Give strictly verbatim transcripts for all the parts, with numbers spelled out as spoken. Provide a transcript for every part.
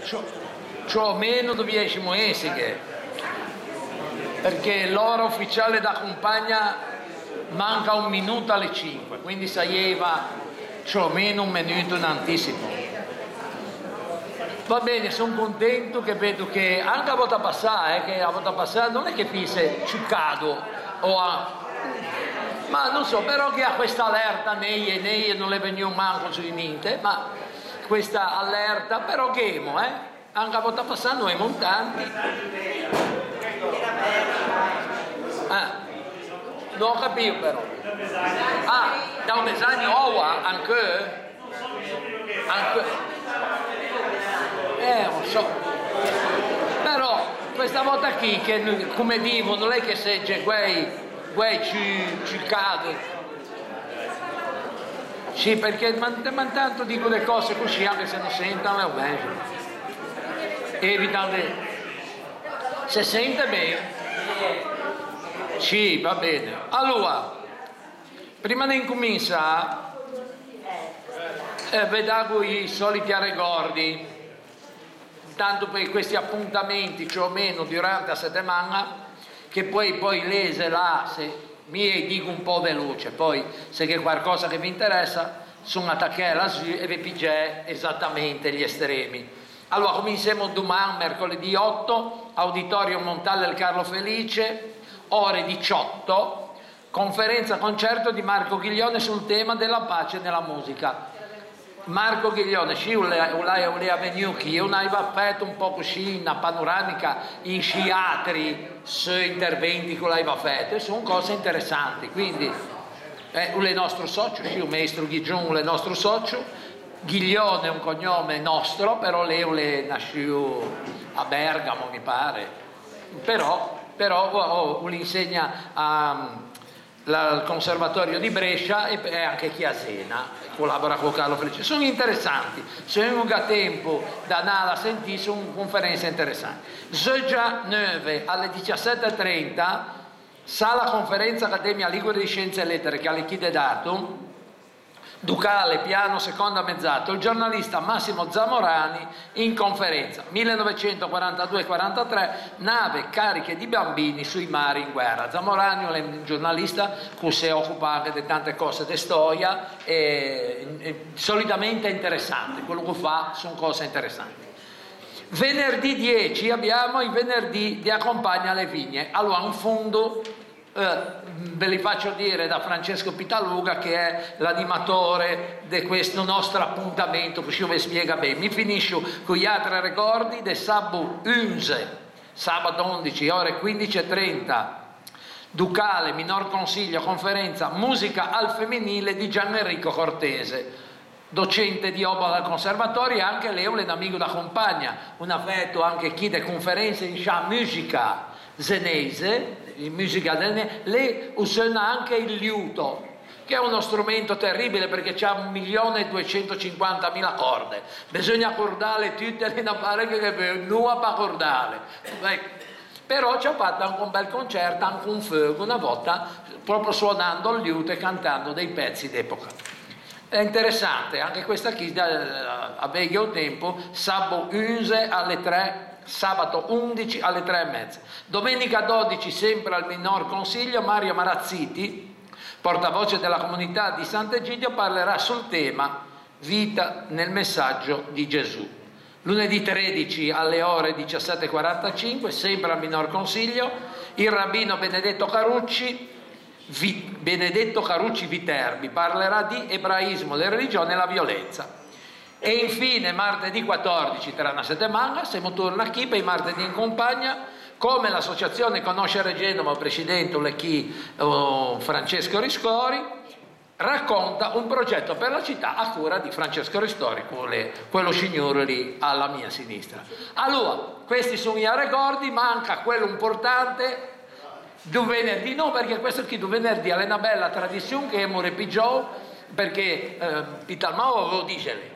Ciò o meno dobbiamo essere, perché l'ora ufficiale da compagna manca un minuto alle cinque, quindi saeva ciò o meno un minuto in anticipo. Va bene, sono contento che vedo che anche a volta passata, eh, che a volta passata non è che fisse ciuccato o a... ma non so, però che ha questa allerta nei e nei e non le veniva manco su niente, ma questa allerta, però che emo, eh? Anche a volta passata noi montanti. Ah, non ho capito però. Ah, da un esame ova anche? Anche? Eh, non so. Però questa volta qui, che come dico, non è che segge quei, quei ci, ci cade. Sì, perché man, man tanto dico le cose così, anche se non sentono, è meglio. Evitate, se sente bene, sì, va bene. Allora, prima di incominciare, eh, vedo i soliti ricordi, tanto per questi appuntamenti, più o meno durante la settimana, che poi poi lese là, se mi dico un po' veloce, poi se c'è qualcosa che vi interessa, sono attaccati lassù e vi pigiate esattamente gli estremi. Allora, cominciamo domani, mercoledì otto, Auditorio Montale del Carlo Felice, ore diciotto, conferenza concerto di Marco Ghiglione sul tema della pace nella musica. Marco Ghiglione, sì, è venuto qui, io avevo fatto un po' così, una panoramica in sciatri sui interventi che l'aveva fatto, e sono cose interessanti, quindi eh, è il nostro socio, sì, il maestro Ghigione è il nostro socio. Ghiglione è un cognome nostro, però lei è nasciuto a Bergamo, mi pare, però, però oh, oh, insegna a, la, al Conservatorio di Brescia e, e anche Chiasena, collabora con Carlo Felice. Sono interessanti, se non ha tempo da andare a sentire, sono conferenze interessanti. Già nove alle diciassette e trenta, sala conferenza Accademia Ligure di Scienze e Lettere, che alle chiede dato, Ducale, piano, seconda mezzato, il giornalista Massimo Zamorani in conferenza millenovecentoquarantadue quarantatré, nave cariche di bambini sui mari in guerra. Zamorani è un giornalista che si occupa anche di tante cose di storia e, e solitamente interessante, quello che fa sono cose interessanti. Venerdì dieci abbiamo i venerdì di Accompagna le Vigne, allora un fondo. Eh, ve li faccio dire da Francesco Pitaluga, che è l'animatore di questo nostro appuntamento, così vi spiega bene. Mi finisco con gli altri ricordi del sabato undici, sabato undici, ore quindici e trenta, Ducale, minor consiglio, conferenza musica al femminile di Gianenrico Cortese, docente di oboe al conservatorio, e anche lei è un amico da compagna, un affetto anche chi de conferenze in scia musica senese, in musica del lei usa anche il liuto, che è uno strumento terribile perché c'ha un milione e duecentocinquantamila corde, bisogna accordarle tutte in apparecchio che non per accordarle. Però ci ha fatto anche un bel concerto, anche un fuoco una volta, proprio suonando il liuto e cantando dei pezzi d'epoca. È interessante, anche questa qui a vecchio tempo, sabato undici alle tre, sabato undici alle tre e mezza. Domenica dodici, sempre al minor consiglio, Mario Marazziti, portavoce della comunità di Sant'Egidio, parlerà sul tema Vita nel messaggio di Gesù. Lunedì tredici alle ore diciassette e quarantacinque, sempre al minor consiglio, il rabbino Benedetto Carucci, Vi, Benedetto Carucci Viterbi, parlerà di ebraismo, le religioni e la violenza. E infine martedì quattordici, tra una settimana, siamo tornati qui per i martedì in compagna, come l'associazione Conoscere Genova, il presidente è chi, oh, Francesco Ristori, racconta un progetto per la città a cura di Francesco Ristori, quello signore lì alla mia sinistra. Allora, questi sono i ricordi, manca quello importante du venerdì, no, perché questo qui du venerdì è una bella tradizione che è ripigiò, perché eh, Pitalmao lo dice lei.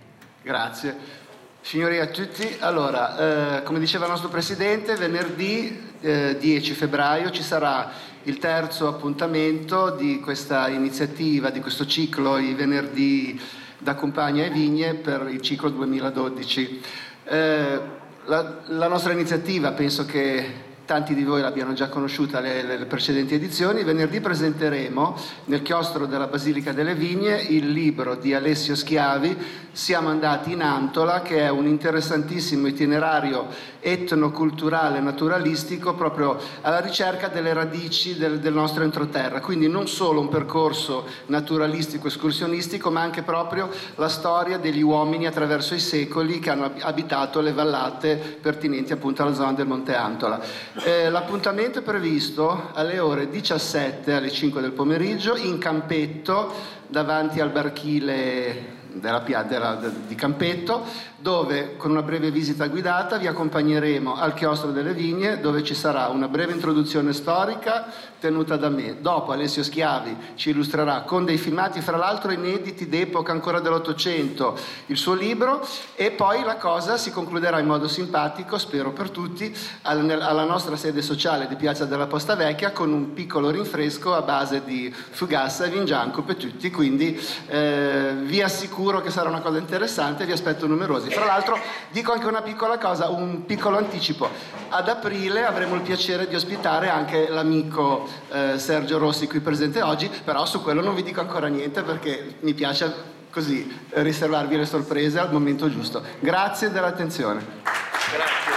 Grazie. Signori a tutti, allora, eh, come diceva il nostro Presidente, venerdì eh, dieci febbraio ci sarà il terzo appuntamento di questa iniziativa, di questo ciclo, i venerdì da Compagna e Vigne per il ciclo duemiladodici. Eh, la, la nostra iniziativa, penso che tanti di voi l'abbiano già conosciuta le, le precedenti edizioni. Venerdì presenteremo nel chiostro della Basilica delle Vigne il libro di Alessio Schiavi, Siamo andati in Antola, che è un interessantissimo itinerario etnoculturale naturalistico proprio alla ricerca delle radici del, del nostro entroterra, quindi non solo un percorso naturalistico escursionistico, ma anche proprio la storia degli uomini attraverso i secoli che hanno abitato le vallate pertinenti appunto alla zona del Monte Antola. Eh, l'appuntamento è previsto alle ore diciassette, alle cinque del pomeriggio, in campetto davanti al barchile della, della, di Campetto, dove con una breve visita guidata vi accompagneremo al chiostro delle vigne, dove ci sarà una breve introduzione storica tenuta da me. Dopo Alessio Schiavi ci illustrerà con dei filmati, fra l'altro inediti d'epoca ancora dell'Ottocento, il suo libro, e poi la cosa si concluderà in modo simpatico, spero per tutti, alla nostra sede sociale di Piazza della Posta Vecchia, con un piccolo rinfresco a base di fugassa e vingianco per tutti. Quindi eh, vi assicuro che sarà una cosa interessante, vi aspetto numerosi. Fra l'altro dico anche una piccola cosa, un piccolo anticipo: ad aprile avremo il piacere di ospitare anche l'amico eh, Sergio Rossi qui presente oggi, però su quello non vi dico ancora niente perché mi piace così riservarvi le sorprese al momento giusto. Grazie dell'attenzione. Grazie.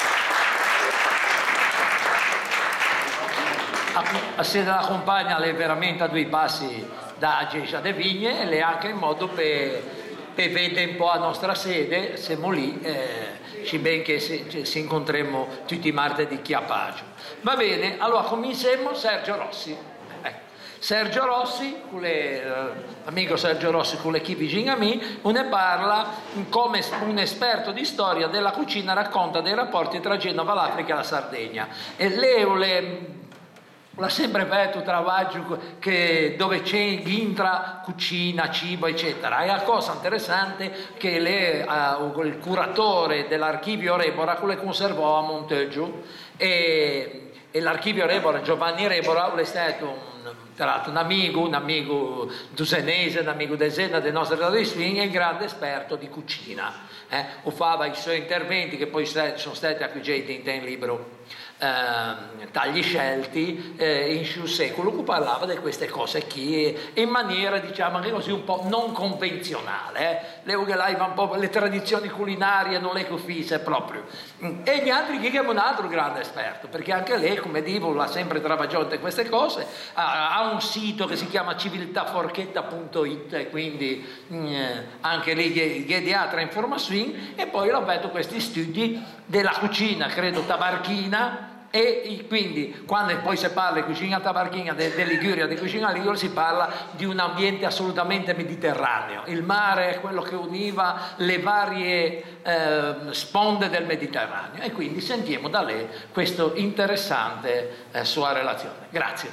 A se la compagna lei veramente a due passi da Gescia de Vigne e le anche in modo per per vedere un po' la nostra sede, siamo lì, eh, ci ben che si, ci incontremmo tutti i martedì qui a Pagio. Va bene, allora cominciamo. Sergio Rossi. Eh. Sergio Rossi, le, eh, amico Sergio Rossi con le chi vicino a me, ne parla come un esperto di storia della cucina, racconta dei rapporti tra Genova, l'Africa e la Sardegna. E lei le l'ha sempre detto, travaglio che dove c'è intra cucina, cibo eccetera. E la cosa interessante che le, uh, il curatore dell'archivio Rebora che le conservò a Monteggio, e, e l'archivio Rebora, Giovanni Rebora, è stato un, tra l'altro un amico, un amico dusenese, un amico desena del nostro tradizioni, e un grande esperto di cucina. Eh? O fava i suoi interventi che poi sono stati acquisiti in un libro, Eh, tagli scelti eh, in un secolo, che parlava di queste cose qui in maniera, diciamo, anche così un po' non convenzionale. eh. Le, un po', le tradizioni culinarie non le confisse proprio. E gli altri che è un altro grande esperto, perché anche lei, come dico, l'ha sempre travagliato queste cose, ha, ha un sito che si chiama civiltaforchetta punto it, e quindi eh, anche lì gli di altre informazioni. E poi ho fatto questi studi della cucina, credo tabarchina, e quindi quando poi si parla di cucina tabarchina de, de Liguria, di cucina ligure, si parla di un ambiente assolutamente mediterraneo. Il mare è quello che univa le varie eh, sponde del Mediterraneo, e quindi sentiamo da lei questa interessante eh, sua relazione. Grazie.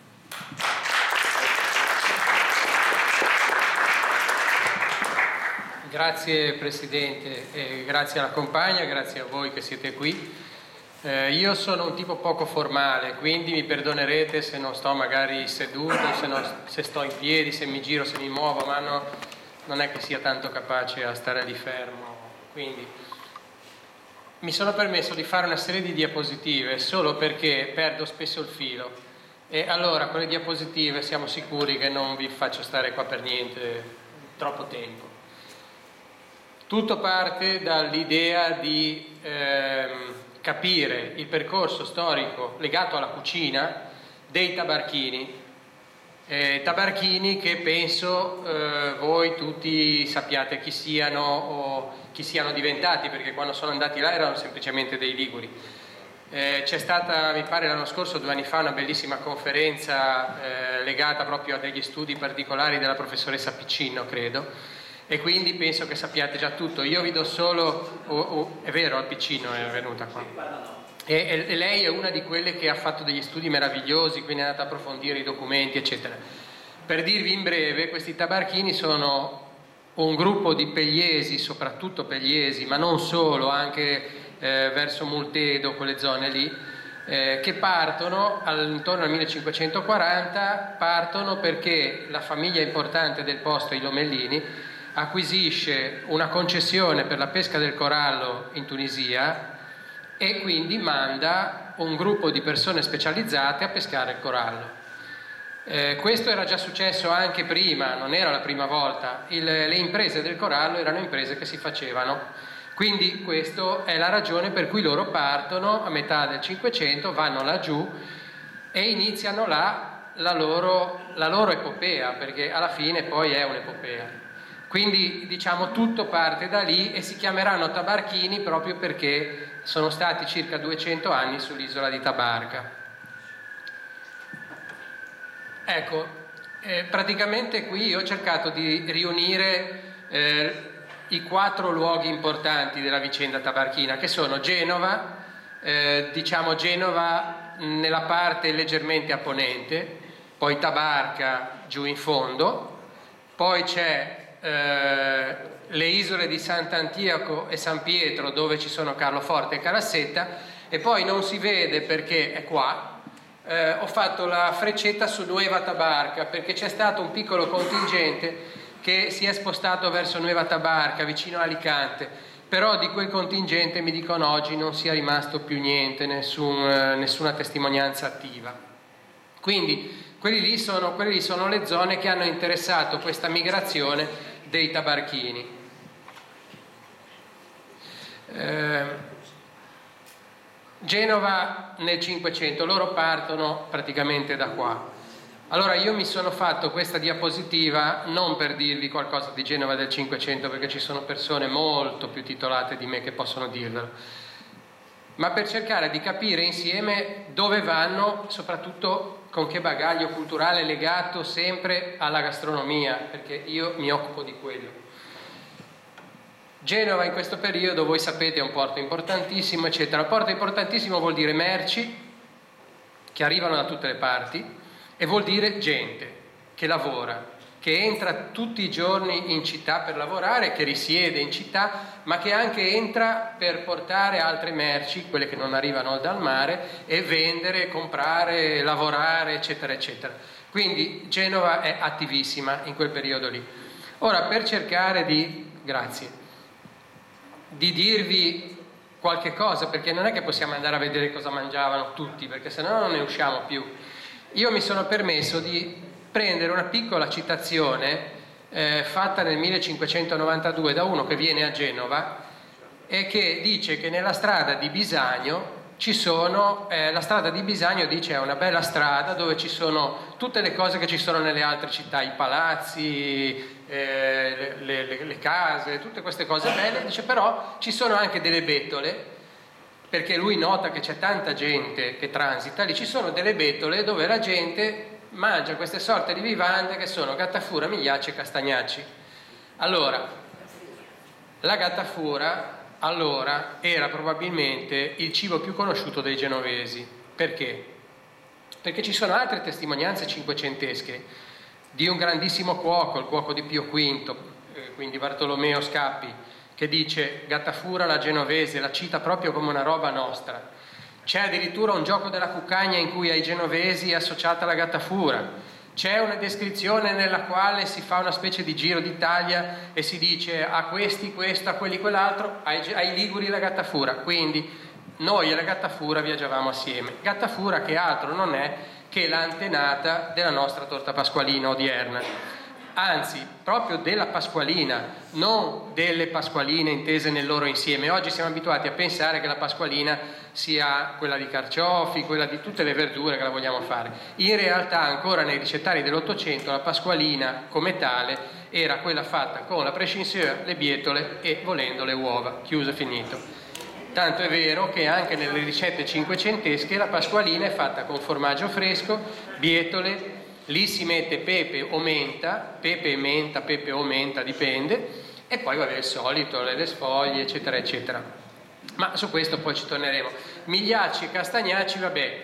Grazie Presidente, e grazie alla compagna, grazie a voi che siete qui. Eh, io sono un tipo poco formale, quindi mi perdonerete se non sto magari seduto, se, non, se sto in piedi, se mi giro, se mi muovo, ma no, non è che sia tanto capace a stare lì fermo. Quindi mi sono permesso di fare una serie di diapositive solo perché perdo spesso il filo, e allora con le diapositive siamo sicuri che non vi faccio stare qua per niente troppo tempo. Tutto parte dall'idea di ehm, capire il percorso storico legato alla cucina dei tabarchini, eh, tabarchini che penso eh, voi tutti sappiate chi siano o chi siano diventati, perché quando sono andati là erano semplicemente dei liguri. Eh, c'è stata, mi pare l'anno scorso, due anni fa, una bellissima conferenza eh, legata proprio a degli studi particolari della professoressa Piccino, credo, e quindi penso che sappiate già tutto. Io vi do solo, oh, oh, è vero, al Piccino è venuta qua, e, e lei è una di quelle che ha fatto degli studi meravigliosi, quindi è andata a approfondire i documenti eccetera. Per dirvi in breve, questi tabarchini sono un gruppo di pegliesi, soprattutto pegliesi, ma non solo, anche eh, verso Multedo, quelle zone lì, eh, che partono intorno al millecinquecentoquaranta, partono perché la famiglia importante del posto, i Lomellini, acquisisce una concessione per la pesca del corallo in Tunisia e quindi manda un gruppo di persone specializzate a pescare il corallo. Eh, questo era già successo anche prima, non era la prima volta. Il, le imprese del corallo erano imprese che si facevano, quindi questa è la ragione per cui loro partono a metà del Cinquecento, vanno laggiù e iniziano là la loro, la loro epopea, perché alla fine poi è un'epopea. Quindi diciamo tutto parte da lì e si chiameranno tabarchini proprio perché sono stati circa duecento anni sull'isola di Tabarca. Ecco, eh, praticamente qui io ho cercato di riunire eh, i quattro luoghi importanti della vicenda tabarchina, che sono Genova, eh, diciamo Genova nella parte leggermente a ponente, poi Tabarca giù in fondo, poi c'è eh, le isole di Sant'Antioco e San Pietro dove ci sono Carloforte e Carassetta, e poi non si vede perché è qua. Eh, ho fatto la freccetta su Nueva Tabarca perché c'è stato un piccolo contingente che si è spostato verso Nueva Tabarca, vicino a Alicante, però di quel contingente mi dicono oggi non sia rimasto più niente, nessun, eh, nessuna testimonianza attiva. Quindi quelli lì, sono, quelli lì sono le zone che hanno interessato questa migrazione dei tabarchini. Eh, Genova nel Cinquecento, loro partono praticamente da qua. Allora io mi sono fatto questa diapositiva non per dirvi qualcosa di Genova del Cinquecento, perché ci sono persone molto più titolate di me che possono dirvelo, ma per cercare di capire insieme dove vanno, soprattutto con che bagaglio culturale legato sempre alla gastronomia, perché io mi occupo di quello. Genova in questo periodo, voi sapete, è un porto importantissimo, eccetera. Porto importantissimo vuol dire merci che arrivano da tutte le parti e vuol dire gente che lavora, che entra tutti i giorni in città per lavorare, che risiede in città, ma che anche entra per portare altre merci, quelle che non arrivano dal mare, e vendere, comprare, lavorare, eccetera, eccetera. Quindi Genova è attivissima in quel periodo lì. Ora, per cercare di... grazie. di dirvi qualche cosa, perché non è che possiamo andare a vedere cosa mangiavano tutti, perché sennò non ne usciamo più. Io mi sono permesso di prendere una piccola citazione eh, fatta nel millecinquecentonovantadue da uno che viene a Genova e che dice che nella strada di Bisagno ci sono, eh, la strada di Bisagno dice è una bella strada dove ci sono tutte le cose che ci sono nelle altre città, i palazzi, eh, le, le, le case, tutte queste cose belle, dice però ci sono anche delle betole, perché lui nota che c'è tanta gente che transita, lì ci sono delle betole dove la gente mangia queste sorte di vivande che sono gattafura, migliacci e castagnacci. Allora, la gattafura allora era probabilmente il cibo più conosciuto dei genovesi. Perché? Perché ci sono altre testimonianze cinquecentesche di un grandissimo cuoco, il cuoco di Pio quinto, eh, quindi Bartolomeo Scappi, che dice gattafura la genovese, la cita proprio come una roba nostra. C'è addirittura un gioco della cuccagna in cui ai genovesi è associata la gattafura. C'è una descrizione nella quale si fa una specie di giro d'Italia e si dice a questi questo, a quelli quell'altro, ai, ai liguri la gattafura. Quindi noi e la gattafura viaggiavamo assieme. Gattafura che altro non è che l'antenata della nostra torta pasqualina odierna. Anzi, proprio della pasqualina, non delle pasqualine intese nel loro insieme. Oggi siamo abituati a pensare che la pasqualina sia quella di carciofi, quella di tutte le verdure che la vogliamo fare. In realtà ancora nei ricettari dell'Ottocento la pasqualina come tale era quella fatta con la prescinseur, le bietole e volendo le uova, chiuso e finito. Tanto è vero che anche nelle ricette cinquecentesche la pasqualina è fatta con formaggio fresco, bietole, lì si mette pepe o menta, pepe e menta, pepe o menta, dipende, e poi va bene il solito, le, le sfoglie, eccetera, eccetera. Ma su questo poi ci torneremo. Migliacci e castagnacci, vabbè.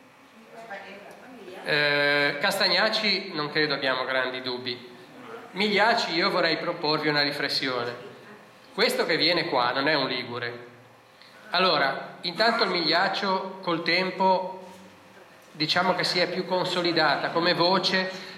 Eh, castagnacci non credo abbiamo grandi dubbi. Migliacci io vorrei proporvi una riflessione. Questo che viene qua non è un ligure. Allora, intanto il migliaccio col tempo diciamo che si è più consolidata come voce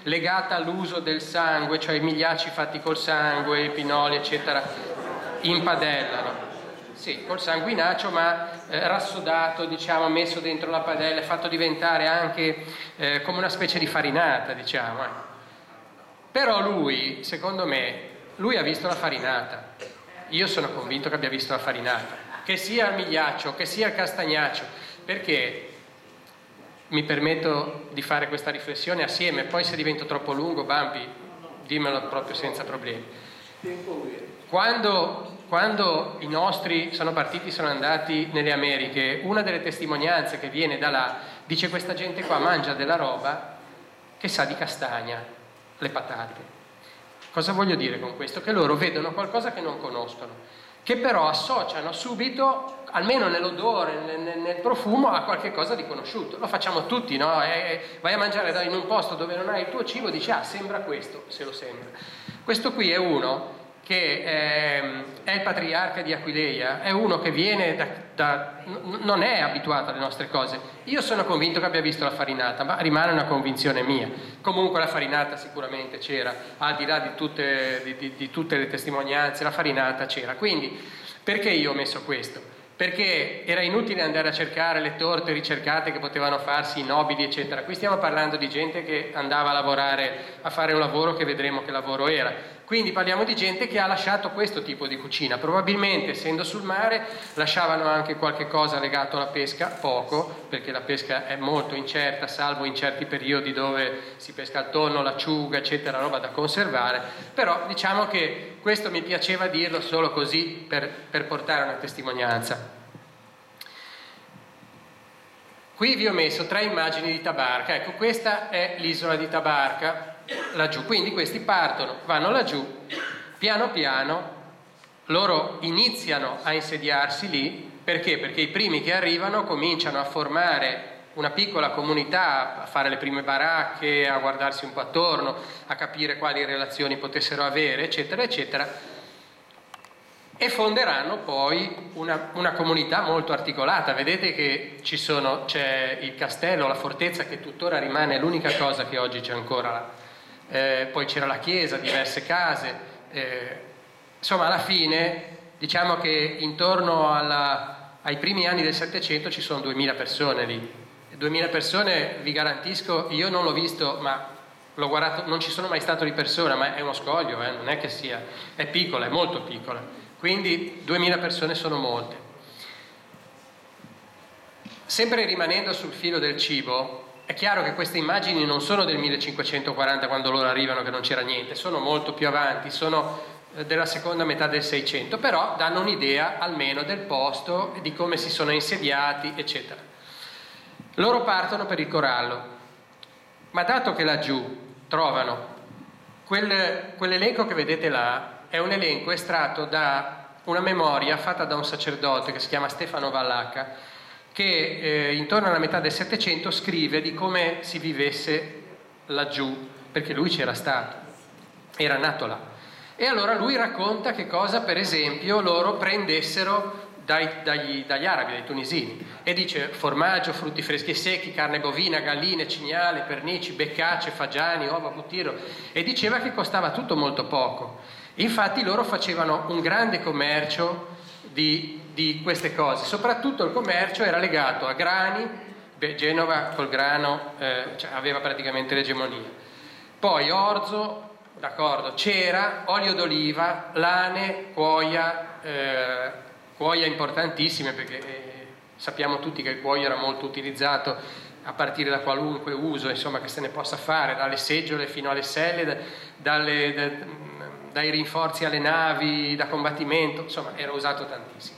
legata all'uso del sangue, cioè i migliacci fatti col sangue, i pinoli eccetera, in padella, no? Sì, col sanguinaccio, ma eh, rassodato, diciamo, messo dentro la padella, fatto diventare anche eh, come una specie di farinata, diciamo. Eh. Però lui, secondo me, lui ha visto la farinata. Io sono convinto che abbia visto la farinata, che sia il migliaccio, che sia il castagnaccio, perché mi permetto di fare questa riflessione assieme, poi se divento troppo lungo, Bambi, dimmelo proprio senza problemi. Quando... Quando i nostri sono partiti, sono andati nelle Americhe, una delle testimonianze che viene da là dice: questa gente qua mangia della roba che sa di castagna, le patate. Cosa voglio dire con questo? Che loro vedono qualcosa che non conoscono, che però associano subito, almeno nell'odore, nel, nel profumo, a qualche cosa di conosciuto. Lo facciamo tutti, no? E vai a mangiare in un posto dove non hai il tuo cibo, dici: ah, sembra questo, se lo sembra. Questo qui è uno che è, è il patriarca di Aquileia, è uno che viene da, da, non è abituato alle nostre cose. Io sono convinto che abbia visto la farinata, ma rimane una convinzione mia. Comunque la farinata sicuramente c'era, al di là di tutte, di, di, di tutte le testimonianze, la farinata c'era. Quindi perché io ho messo questo? Perché era inutile andare a cercare le torte ricercate che potevano farsi i nobili eccetera. Qui stiamo parlando di gente che andava a lavorare, a fare un lavoro che vedremo che lavoro era. Quindi parliamo di gente che ha lasciato questo tipo di cucina. Probabilmente, essendo sul mare, lasciavano anche qualche cosa legato alla pesca, poco, perché la pesca è molto incerta, salvo in certi periodi dove si pesca il tonno, l'acciuga eccetera, roba da conservare. Però diciamo che questo mi piaceva dirlo solo così per, per portare una testimonianza. Qui vi ho messo tre immagini di Tabarca. Ecco, questa è l'isola di Tabarca, laggiù. Quindi questi partono, vanno laggiù, piano piano loro iniziano a insediarsi lì. Perché? Perché i primi che arrivano cominciano a formare una piccola comunità, a fare le prime baracche, a guardarsi un po' attorno, a capire quali relazioni potessero avere, eccetera, eccetera. E fonderanno poi una, una comunità molto articolata. Vedete che ci sono, c'è il castello, la fortezza che tuttora rimane l'unica cosa che oggi c'è ancora là. Eh, poi c'era la chiesa, diverse case. Eh, insomma, alla fine, diciamo che intorno alla, ai primi anni del Settecento ci sono duemila persone lì. duemila persone, vi garantisco, io non l'ho visto, ma l'ho guardato, non ci sono mai stato di persona, ma è uno scoglio, eh, non è che sia, è piccola, è molto piccola. Quindi duemila persone sono molte. Sempre rimanendo sul filo del cibo, è chiaro che queste immagini non sono del millecinquecentoquaranta, quando loro arrivano, che non c'era niente, sono molto più avanti, sono della seconda metà del Seicento, però danno un'idea almeno del posto, di come si sono insediati, eccetera. Loro partono per il Corallo, ma dato che laggiù trovano quel, quell'elenco che vedete là, è un elenco estratto da una memoria fatta da un sacerdote che si chiama Stefano Vallacca, che eh, intorno alla metà del Settecento scrive di come si vivesse laggiù, perché lui c'era stato, era nato là. E allora lui racconta che cosa, per esempio, loro prendessero dai, dagli, dagli arabi, dai tunisini, e dice: formaggio, frutti freschi e secchi, carne bovina, galline, cignale, pernici, beccace, fagiani, uova, buttiro, e diceva che costava tutto molto poco. Infatti loro facevano un grande commercio di, di queste cose, soprattutto il commercio era legato a grani. Beh, Genova col grano eh, cioè, aveva praticamente l'egemonia, poi orzo, d'accordo, cera, olio d'oliva, lane, cuoia, eh, cuoia importantissime, perché eh, sappiamo tutti che il cuoio era molto utilizzato a partire da qualunque uso, insomma, che se ne possa fare, dalle seggiole fino alle selle, dalle, da, dai rinforzi alle navi da combattimento, insomma era usato tantissimo.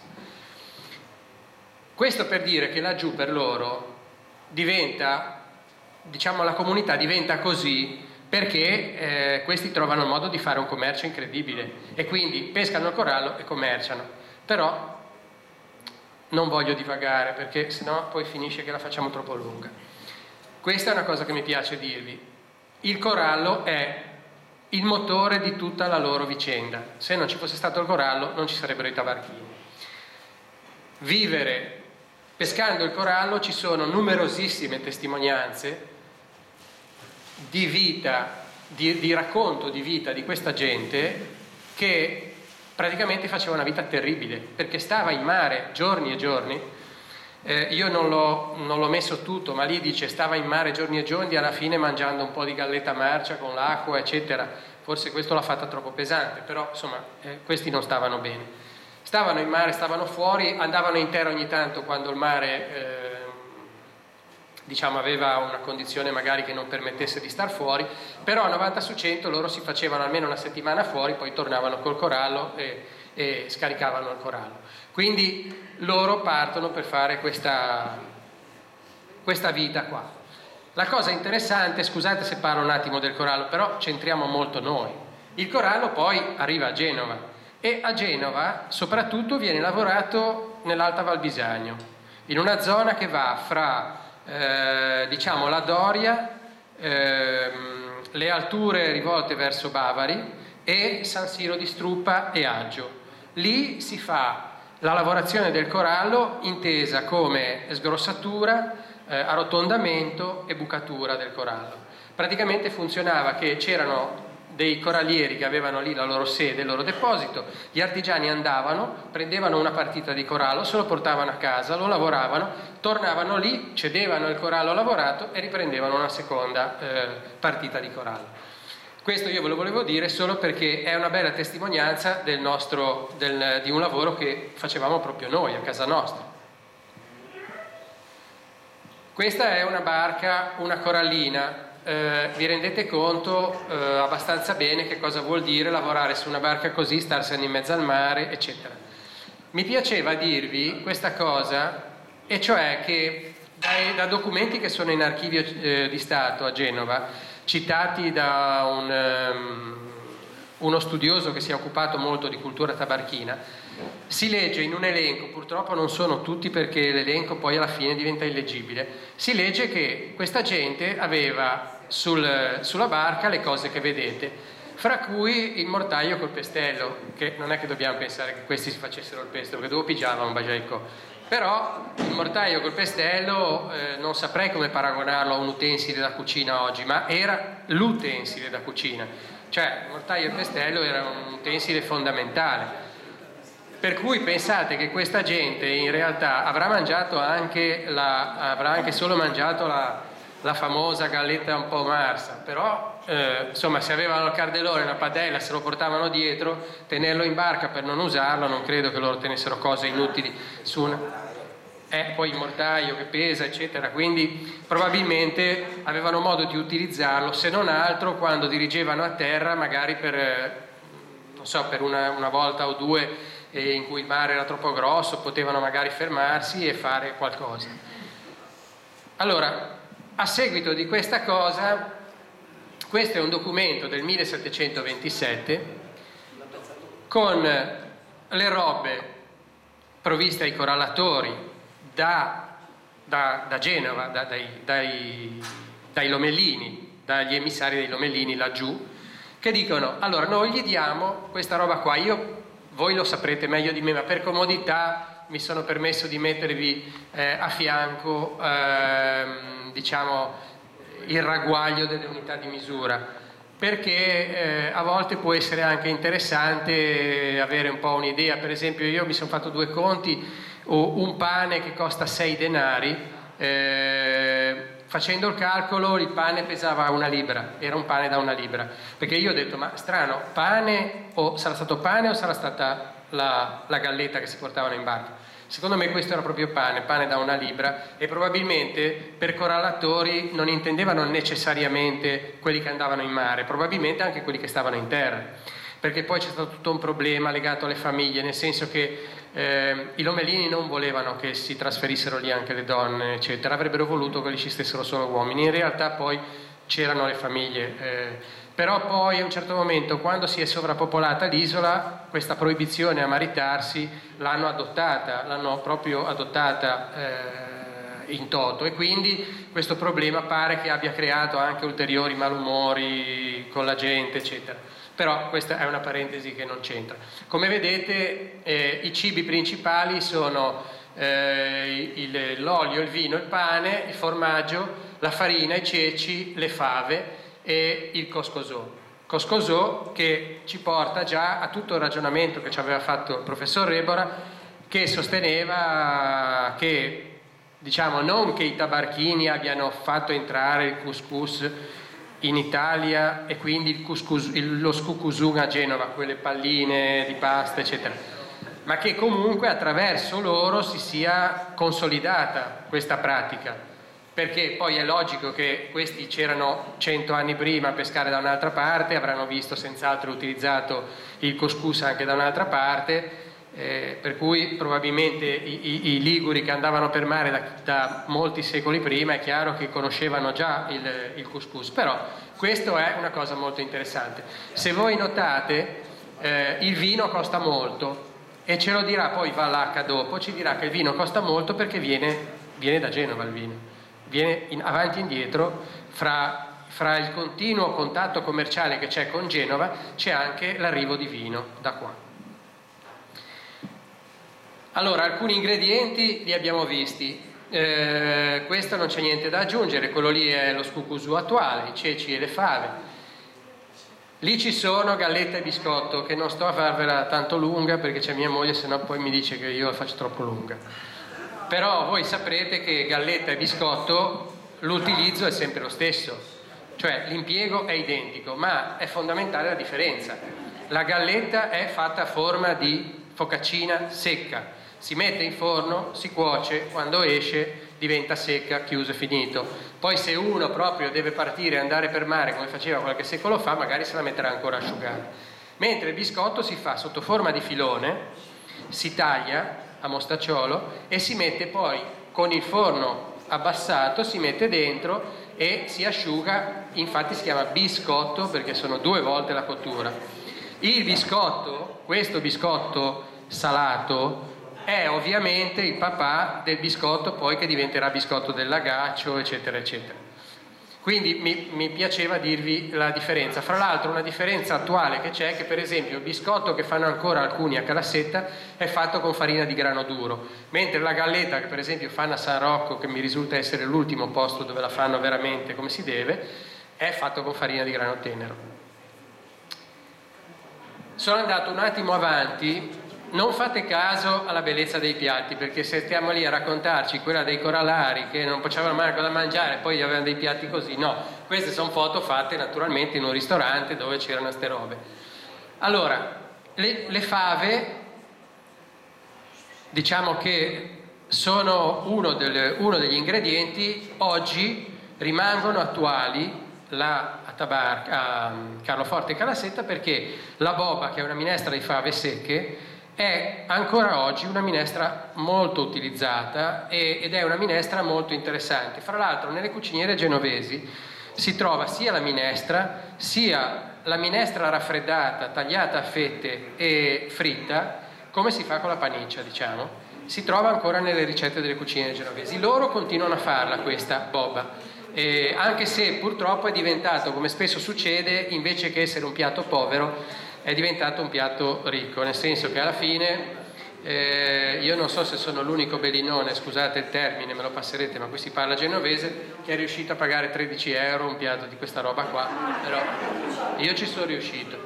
Questo per dire che laggiù per loro diventa, diciamo, la comunità diventa così perché eh, questi trovano il modo di fare un commercio incredibile e quindi pescano il corallo e commerciano. Però non voglio divagare, perché sennò poi finisce che la facciamo troppo lunga. Questa è una cosa che mi piace dirvi: il corallo è il motore di tutta la loro vicenda. Se non ci fosse stato il corallo non ci sarebbero i tabarchini. Vivere pescando il corallo, ci sono numerosissime testimonianze di vita, di, di racconto di vita di questa gente che praticamente faceva una vita terribile, perché stava in mare giorni e giorni. Eh, io non l'ho, non l'ho messo tutto, ma lì dice stava in mare giorni e giorni, alla fine mangiando un po' di galletta marcia con l'acqua, eccetera. Forse questo l'ha fatta troppo pesante, però insomma eh, questi non stavano bene. Stavano in mare, stavano fuori, andavano in terra ogni tanto quando il mare eh, diciamo aveva una condizione magari che non permettesse di star fuori, però a novanta su cento loro si facevano almeno una settimana fuori, poi tornavano col corallo e, e scaricavano il corallo. Quindi loro partono per fare questa, questa vita qua. La cosa interessante, scusate se parlo un attimo del corallo, però centriamo molto noi. Il corallo poi arriva a Genova e a Genova soprattutto viene lavorato nell'Alta Val Bisagno, in una zona che va fra eh, diciamo la Doria, ehm, le alture rivolte verso Bavari e San Siro di Struppa e Aggio. Lì si fa la lavorazione del corallo intesa come sgrossatura, eh, arrotondamento e bucatura del corallo. Praticamente funzionava che c'erano dei corallieri che avevano lì la loro sede, il loro deposito, gli artigiani andavano, prendevano una partita di corallo, se lo portavano a casa, lo lavoravano, tornavano lì, cedevano il corallo lavorato e riprendevano una seconda eh, partita di corallo. Questo io ve lo volevo dire solo perché è una bella testimonianza del nostro, del, di un lavoro che facevamo proprio noi a casa nostra. Questa è una barca, una corallina. Eh, vi rendete conto eh, abbastanza bene che cosa vuol dire lavorare su una barca così, starsene in mezzo al mare, eccetera. Mi piaceva dirvi questa cosa, e cioè che dai, da documenti che sono in archivio eh, di Stato a Genova, citati da un, um, uno studioso che si è occupato molto di cultura tabarchina, si legge in un elenco, purtroppo non sono tutti perché l'elenco poi alla fine diventa illeggibile, si legge che questa gente aveva sul, sulla barca le cose che vedete, fra cui il mortaio col pestello, che non è che dobbiamo pensare che questi si facessero il pesto, perché dopo pigiavano un bajecco. Però il mortaio col pestello eh, non saprei come paragonarlo a un utensile da cucina oggi, ma era l'utensile da cucina, cioè il mortaio e il pestello era un utensile fondamentale. Per cui pensate che questa gente in realtà avrà mangiato anche, la, avrà anche solo mangiato la, la famosa galletta un po' marsa, però eh, insomma se avevano il cardellone, la padella, se lo portavano dietro, tenerlo in barca per non usarlo, non credo che loro tenessero cose inutili su una... Eh, poi il mortaio che pesa eccetera, quindi probabilmente avevano modo di utilizzarlo, se non altro quando dirigevano a terra, magari per, non so, per una, una volta o due in cui il mare era troppo grosso, potevano magari fermarsi e fare qualcosa. Allora, a seguito di questa cosa, questo è un documento del millesettecentoventisette con le robe provviste ai corallatori da, da, da Genova, da, dai, dai, dai Lomellini, dagli emissari dei Lomellini laggiù, che dicono: allora noi gli diamo questa roba qua, io voi lo saprete meglio di me, ma per comodità mi sono permesso di mettervi eh, a fianco ehm, diciamo il ragguaglio delle unità di misura, perché eh, a volte può essere anche interessante avere un po' un'idea. Per esempio io mi sono fatto due conti, un pane che costa sei denari, eh, facendo il calcolo il pane pesava una libra, era un pane da una libra, perché io ho detto ma strano, pane o sarà stato pane o sarà stata la, la galletta che si portavano in barca? Secondo me questo era proprio pane, pane da una libra, e probabilmente per corallatori non intendevano necessariamente quelli che andavano in mare, probabilmente anche quelli che stavano in terra, perché poi c'è stato tutto un problema legato alle famiglie, nel senso che eh, i Lomellini non volevano che si trasferissero lì anche le donne, eccetera, avrebbero voluto che lì ci stessero solo uomini, in realtà poi c'erano le famiglie, eh, però poi a un certo momento, quando si è sovrappopolata l'isola, questa proibizione a maritarsi l'hanno adottata, l'hanno proprio adottata eh, in toto, e quindi questo problema pare che abbia creato anche ulteriori malumori con la gente, eccetera. Però questa è una parentesi che non c'entra. Come vedete eh, i cibi principali sono eh, il, l'olio, il vino, il pane, il formaggio, la farina, i ceci, le fave, e il Coscosò. Coscosò che ci porta già a tutto il ragionamento che ci aveva fatto il professor Rebora, che sosteneva che, diciamo, non che i tabarchini abbiano fatto entrare il couscous in Italia e quindi il couscous, il, lo scucuzun a Genova, quelle palline di pasta eccetera, ma che comunque attraverso loro si sia consolidata questa pratica, perché poi è logico che questi c'erano cento anni prima a pescare da un'altra parte, avranno visto senz'altro utilizzato il couscous anche da un'altra parte, eh, per cui probabilmente i, i, i liguri che andavano per mare da, da molti secoli prima è chiaro che conoscevano già il, il couscous, però questo è una cosa molto interessante. Se voi notate, eh, il vino costa molto e ce lo dirà poi Valacca dopo, ci dirà che il vino costa molto perché viene, viene da Genova il vino, viene in, avanti e indietro fra, fra il continuo contatto commerciale che c'è con Genova, c'è anche l'arrivo di vino da qua. Allora, alcuni ingredienti li abbiamo visti, eh, questo non c'è niente da aggiungere, quello lì è lo scucuzù attuale, i ceci e le fave. Lì ci sono galletta e biscotto, che non sto a farvela tanto lunga perché c'è mia moglie, sennò poi mi dice che io la faccio troppo lunga. Però voi saprete che galletta e biscotto l'utilizzo è sempre lo stesso, cioè l'impiego è identico, ma è fondamentale la differenza. La galletta è fatta a forma di focaccina secca, si mette in forno, si cuoce, quando esce diventa secca, chiuso e finito. Poi se uno proprio deve partire e andare per mare come faceva qualche secolo fa, magari se la metterà ancora a asciugare. Mentre il biscotto si fa sotto forma di filone, si taglia a mostacciolo e si mette poi con il forno abbassato, si mette dentro e si asciuga, infatti si chiama biscotto perché sono due volte la cottura. Il biscotto, questo biscotto salato, è ovviamente il papà del biscotto poi che diventerà biscotto del lagaccio eccetera eccetera. Quindi mi, mi piaceva dirvi la differenza. Fra l'altro una differenza attuale che c'è è che per esempio il biscotto che fanno ancora alcuni a Calassetta è fatto con farina di grano duro, mentre la galletta che per esempio fanno a San Rocco, che mi risulta essere l'ultimo posto dove la fanno veramente come si deve, è fatto con farina di grano tenero. Sono andato un attimo avanti. Non fate caso alla bellezza dei piatti, perché se stiamo lì a raccontarci quella dei corallari che non facevano mai cosa da mangiare, poi avevano dei piatti così, no, queste sono foto fatte naturalmente in un ristorante dove c'erano ste robe. Allora, le, le fave, diciamo che sono uno, del, uno degli ingredienti, oggi rimangono attuali là a, Tabar, a Carloforte e Calassetta, perché la boba, che è una minestra di fave secche, è ancora oggi una minestra molto utilizzata ed è una minestra molto interessante. Fra l'altro nelle cuciniere genovesi si trova sia la minestra sia la minestra raffreddata, tagliata a fette e fritta, come si fa con la paniccia, diciamo. Si trova ancora nelle ricette delle cuciniere genovesi. Loro continuano a farla questa boba, eh, anche se purtroppo è diventato, come spesso succede, invece che essere un piatto povero, è diventato un piatto ricco, nel senso che alla fine, eh, io non so se sono l'unico bellinone, scusate il termine, me lo passerete, ma qui si parla genovese, che è riuscito a pagare tredici euro un piatto di questa roba qua, però io ci sono riuscito.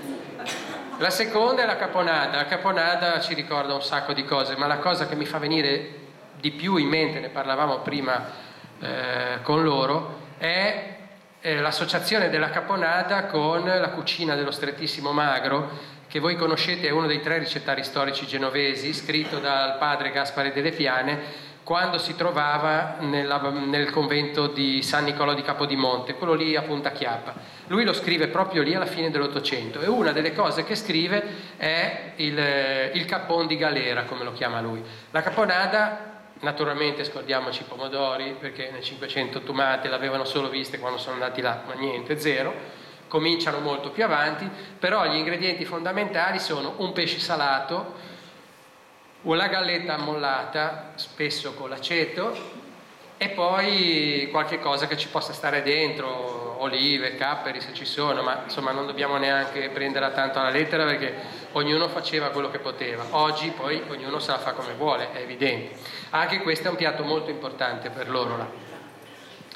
La seconda è la caponata. La caponata ci ricorda un sacco di cose, ma la cosa che mi fa venire di più in mente, ne parlavamo prima eh, con loro, è l'associazione della caponata con la cucina dello Strettissimo Magro, che voi conoscete, è uno dei tre ricettari storici genovesi, scritto dal padre Gaspare delle Piane quando si trovava nella, nel convento di San Nicolò di Capodimonte, quello lì a Punta Chiappa. Lui lo scrive proprio lì alla fine dell'Ottocento e una delle cose che scrive è il, il cappon di galera, come lo chiama lui. La caponata, naturalmente scordiamoci i pomodori, perché nel Cinquecento Tumate l'avevano solo viste quando sono andati là, ma niente, zero, cominciano molto più avanti, però gli ingredienti fondamentali sono un pesce salato, una galletta ammollata, spesso con l'aceto, e poi qualche cosa che ci possa stare dentro, olive, capperi se ci sono, ma insomma non dobbiamo neanche prenderla tanto alla lettera perché ognuno faceva quello che poteva. Oggi poi ognuno se la fa come vuole, è evidente. Anche questo è un piatto molto importante per loro là.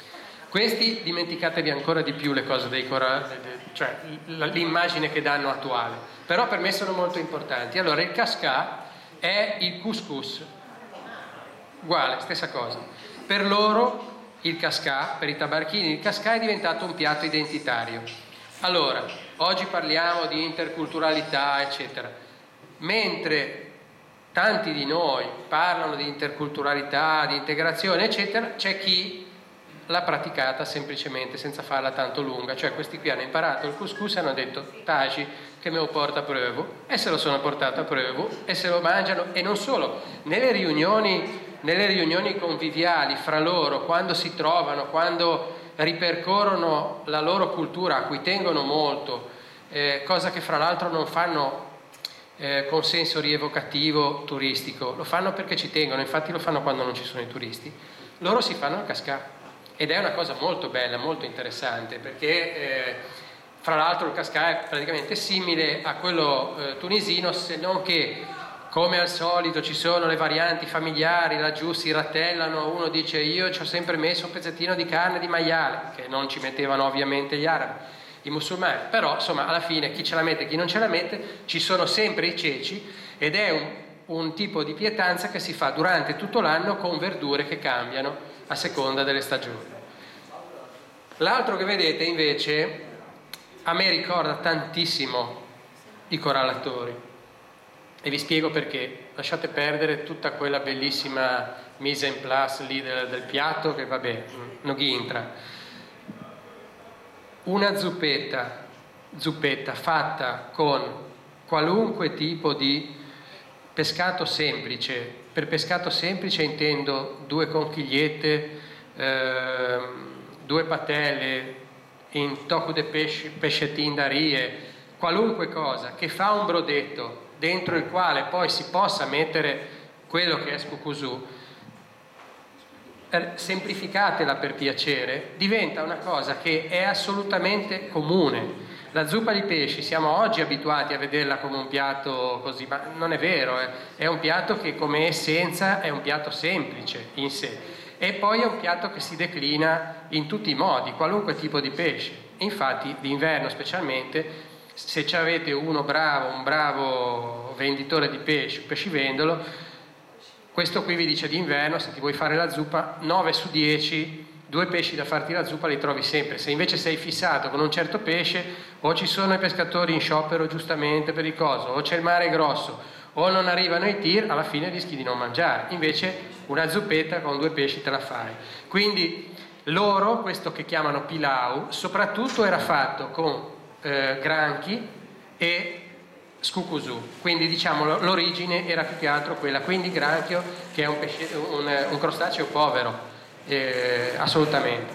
Questi dimenticatevi ancora di più le cose dei coralli, cioè l'immagine che danno attuale, però per me sono molto importanti. Allora il cascà è il couscous, uguale, stessa cosa. Per loro il cascà, per i tabarchini, il cascà è diventato un piatto identitario. Allora, oggi parliamo di interculturalità, eccetera. Mentre tanti di noi parlano di interculturalità, di integrazione, eccetera, c'è chi l'ha praticata semplicemente senza farla tanto lunga, cioè questi qui hanno imparato il couscous e hanno detto taci che me lo porta a prövo, e se lo sono portato a prövo e se lo mangiano. E non solo, nelle riunioni nelle riunioni conviviali fra loro, quando si trovano, quando ripercorrono la loro cultura a cui tengono molto, eh, cosa che fra l'altro non fanno eh, con senso rievocativo turistico, lo fanno perché ci tengono, infatti lo fanno quando non ci sono i turisti, loro si fanno il cascà ed è una cosa molto bella, molto interessante, perché eh, fra l'altro il cascà è praticamente simile a quello eh, tunisino, se non che come al solito ci sono le varianti familiari, laggiù si rattellano, uno dice io ci ho sempre messo un pezzettino di carne di maiale, che non ci mettevano ovviamente gli arabi, i musulmani, però insomma alla fine chi ce la mette e chi non ce la mette, ci sono sempre i ceci ed è un, un tipo di pietanza che si fa durante tutto l'anno con verdure che cambiano a seconda delle stagioni. L'altro che vedete invece a me ricorda tantissimo i corallatori. E vi spiego perché. Lasciate perdere tutta quella bellissima mise en place lì del, del piatto che vabbè, non entra. Una zuppetta, zuppetta fatta con qualunque tipo di pescato semplice. Per pescato semplice intendo due conchigliette, eh, due patelle, in tocco de pesce, pescetin d'arie, qualunque cosa che fa un brodetto dentro il quale poi si possa mettere quello che è scucusù, semplificatela per piacere, diventa una cosa che è assolutamente comune. La zuppa di pesci siamo oggi abituati a vederla come un piatto così, ma non è vero, eh. È un piatto che come essenza è un piatto semplice in sé e poi è un piatto che si declina in tutti i modi, qualunque tipo di pesce. Infatti d'inverno specialmente, se avete uno bravo, un bravo venditore di pesce, pescivendolo, questo qui vi dice d'inverno, se ti vuoi fare la zuppa, nove su dieci, due pesci da farti la zuppa li trovi sempre. Se invece sei fissato con un certo pesce, o ci sono i pescatori in sciopero giustamente per il coso, o c'è il mare grosso, o non arrivano i tir, alla fine rischi di non mangiare. Invece una zuppetta con due pesci te la fai. Quindi loro, questo che chiamano pilau, soprattutto era fatto con Eh, granchi e scucusù, quindi diciamo l'origine era più che altro quella, quindi granchio che è un, pesce, un, un crostaceo povero, eh, assolutamente.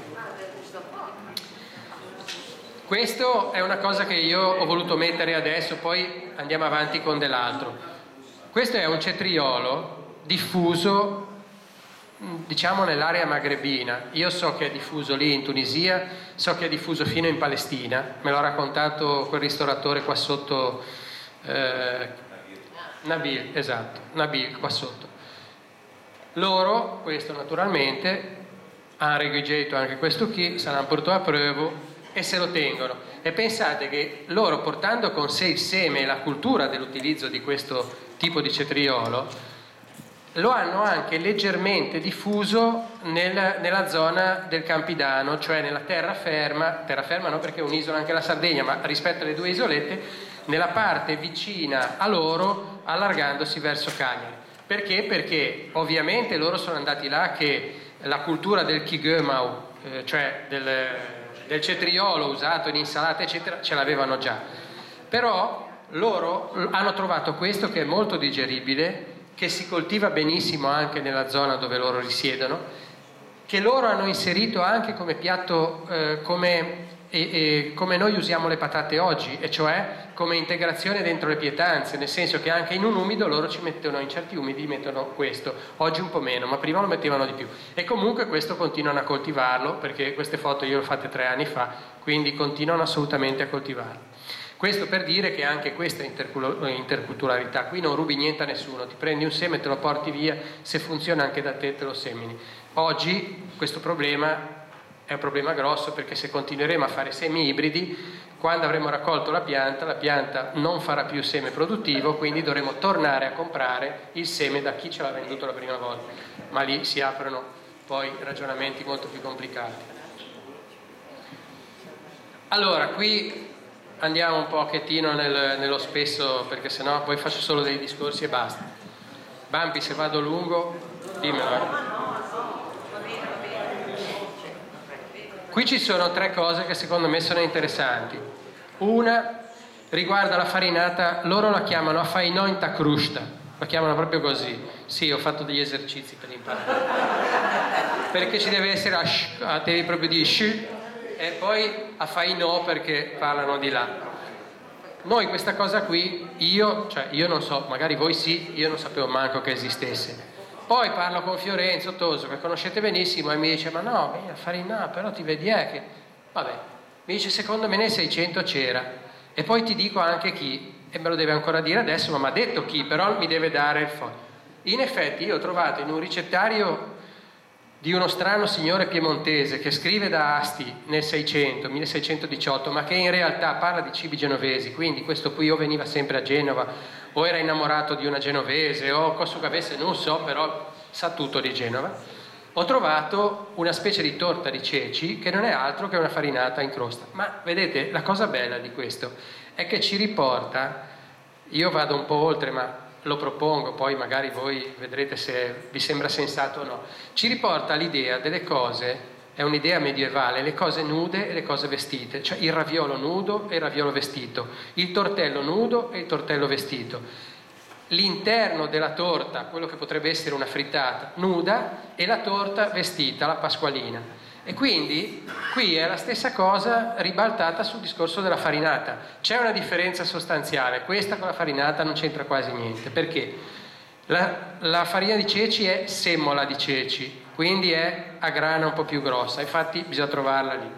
Questo è una cosa che io ho voluto mettere adesso, poi andiamo avanti con dell'altro. Questo è un cetriolo diffuso diciamo nell'area magrebina. Io so che è diffuso lì in Tunisia, so che è diffuso fino in Palestina, me l'ha raccontato quel ristoratore qua sotto, eh, Nabil, esatto, Nabil qua sotto. Loro, questo naturalmente, hanno regigito anche questo qui, se l'hanno portato a prövo e se lo tengono. E pensate che loro, portando con sé il seme e la cultura dell'utilizzo di questo tipo di cetriolo, lo hanno anche leggermente diffuso nel, nella zona del Campidano, cioè nella terraferma, terraferma no perché è un'isola anche la Sardegna, ma rispetto alle due isolette, nella parte vicina a loro, allargandosi verso Cagliari. Perché? Perché ovviamente loro sono andati là che la cultura del Kigömau, eh, cioè del, del cetriolo usato in insalata eccetera, ce l'avevano già. Però loro hanno trovato questo che è molto digeribile, che si coltiva benissimo anche nella zona dove loro risiedono, che loro hanno inserito anche come piatto, eh, come, e, e, come noi usiamo le patate oggi, e cioè come integrazione dentro le pietanze, nel senso che anche in un umido loro ci mettono, in certi umidi mettono questo, oggi un po' meno, ma prima lo mettevano di più. E comunque questo continuano a coltivarlo, perché queste foto io le ho fatte tre anni fa, quindi continuano assolutamente a coltivarlo. Questo per dire che anche questa interculturalità, qui non rubi niente a nessuno, ti prendi un seme, te lo porti via, se funziona anche da te te lo semini. Oggi questo problema è un problema grosso, perché se continueremo a fare semi ibridi, quando avremo raccolto la pianta, la pianta non farà più seme produttivo, quindi dovremo tornare a comprare il seme da chi ce l'ha venduto la prima volta, ma lì si aprono poi ragionamenti molto più complicati. Allora, qui andiamo un pochettino nel, nello spesso, perché sennò poi faccio solo dei discorsi e basta. Bampi, se vado lungo, dimmelo. Eh. Qui ci sono tre cose che secondo me sono interessanti. Una riguarda la farinata, loro la chiamano affainointa crusta, la chiamano proprio così. Sì, ho fatto degli esercizi per imparare. Perché ci deve essere ash, devi proprio dire sh, e poi affainò perché parlano di là. Noi questa cosa qui, io, cioè io non so, magari voi sì, io non sapevo manco che esistesse. Poi parlo con Fiorenzo Toso, che conoscete benissimo, e mi dice, ma no, vieni a farinare, però ti vedi è che... Vabbè, mi dice, secondo me nel seicento c'era. E poi ti dico anche chi, e me lo deve ancora dire adesso, ma mi ha detto chi, però mi deve dare il foglio. In effetti io ho trovato in un ricettario di uno strano signore piemontese che scrive da Asti nel seicento, milleseicentodiciotto, ma che in realtà parla di cibi genovesi, quindi questo qui o veniva sempre a Genova, o era innamorato di una genovese, o cosa che avesse, non so, però sa tutto di Genova. Ho trovato una specie di torta di ceci che non è altro che una farinata in crosta. Ma vedete, la cosa bella di questo è che ci riporta, io vado un po' oltre, ma lo propongo, poi magari voi vedrete se vi sembra sensato o no, ci riporta l'idea delle cose, è un'idea medievale, le cose nude e le cose vestite, cioè il raviolo nudo e il raviolo vestito, il tortello nudo e il tortello vestito, l'interno della torta, quello che potrebbe essere una frittata, nuda, e la torta vestita, la pasqualina. E quindi qui è la stessa cosa ribaltata sul discorso della farinata. C'è una differenza sostanziale, questa con la farinata non c'entra quasi niente, perché la, la farina di ceci è semola di ceci, quindi è a grana un po' più grossa, infatti bisogna trovarla lì.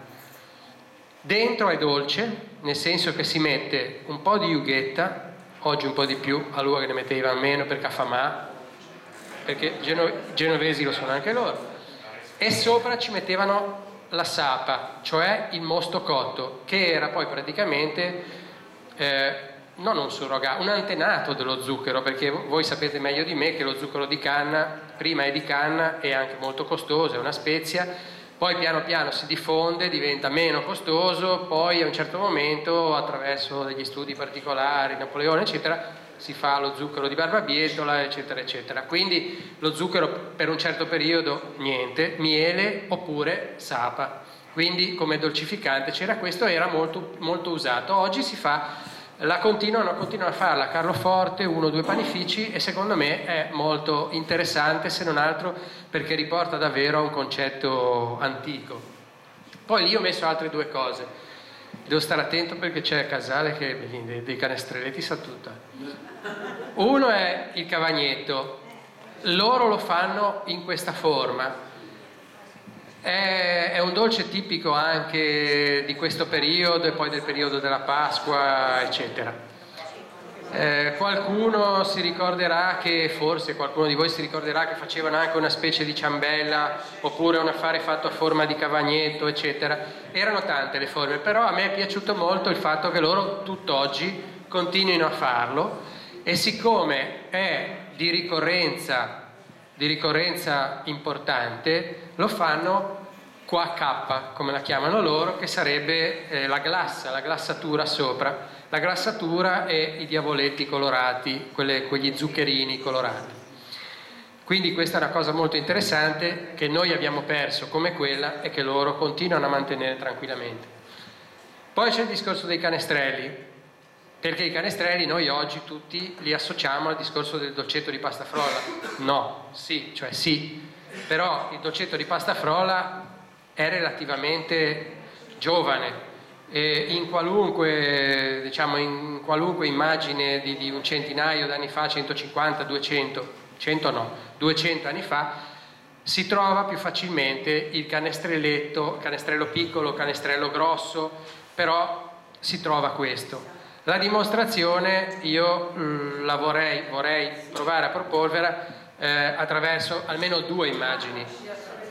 Dentro è dolce, nel senso che si mette un po' di jughetta, oggi un po' di più, a lui che ne metteva meno perché affamà, perché geno, genovesi lo sono anche loro. E sopra ci mettevano la sapa, cioè il mosto cotto, che era poi praticamente eh, non un surrogato, un antenato dello zucchero, perché voi sapete meglio di me che lo zucchero di canna prima è di canna, è anche molto costoso, è una spezia, poi piano piano si diffonde, diventa meno costoso, poi a un certo momento attraverso degli studi particolari, Napoleone eccetera, si fa lo zucchero di barbabietola eccetera eccetera. Quindi lo zucchero per un certo periodo niente, miele oppure sapa, quindi come dolcificante c'era questo, era molto, molto usato. Oggi si fa, la continuano, continuano a farla Carloforte, uno o due panifici, e secondo me è molto interessante, se non altro perché riporta davvero a un concetto antico. Poi lì ho messo altre due cose. Devo stare attento perché c'è Casale che dei, dei canestrelletti sa tutta. Uno è il cavagnetto, loro lo fanno in questa forma, è, è un dolce tipico anche di questo periodo e poi del periodo della Pasqua eccetera. Eh, qualcuno si ricorderà che, forse qualcuno di voi si ricorderà che facevano anche una specie di ciambella oppure un affare fatto a forma di cavagnetto eccetera. Erano tante le forme, però a me è piaciuto molto il fatto che loro tutt'oggi continuino a farlo, e siccome è di ricorrenza di ricorrenza importante lo fanno qua K, come la chiamano loro, che sarebbe eh, la glassa, la glassatura sopra. La glassatura e i diavoletti colorati, quelle, quegli zuccherini colorati. Quindi questa è una cosa molto interessante che noi abbiamo perso come quella e che loro continuano a mantenere tranquillamente. Poi c'è il discorso dei canestrelli, perché i canestrelli noi oggi tutti li associamo al discorso del dolcetto di pasta frolla. No, sì, cioè sì, però il dolcetto di pasta frolla è relativamente giovane. E in qualunque, diciamo, in qualunque immagine di, di un centinaio d'anni fa, centocinquanta, duecento, cento no, duecento anni fa, si trova più facilmente il canestrelletto, canestrello piccolo, canestrello grosso, però si trova questo. La dimostrazione io mh, la vorrei, vorrei provare a proporvela eh, attraverso almeno due immagini.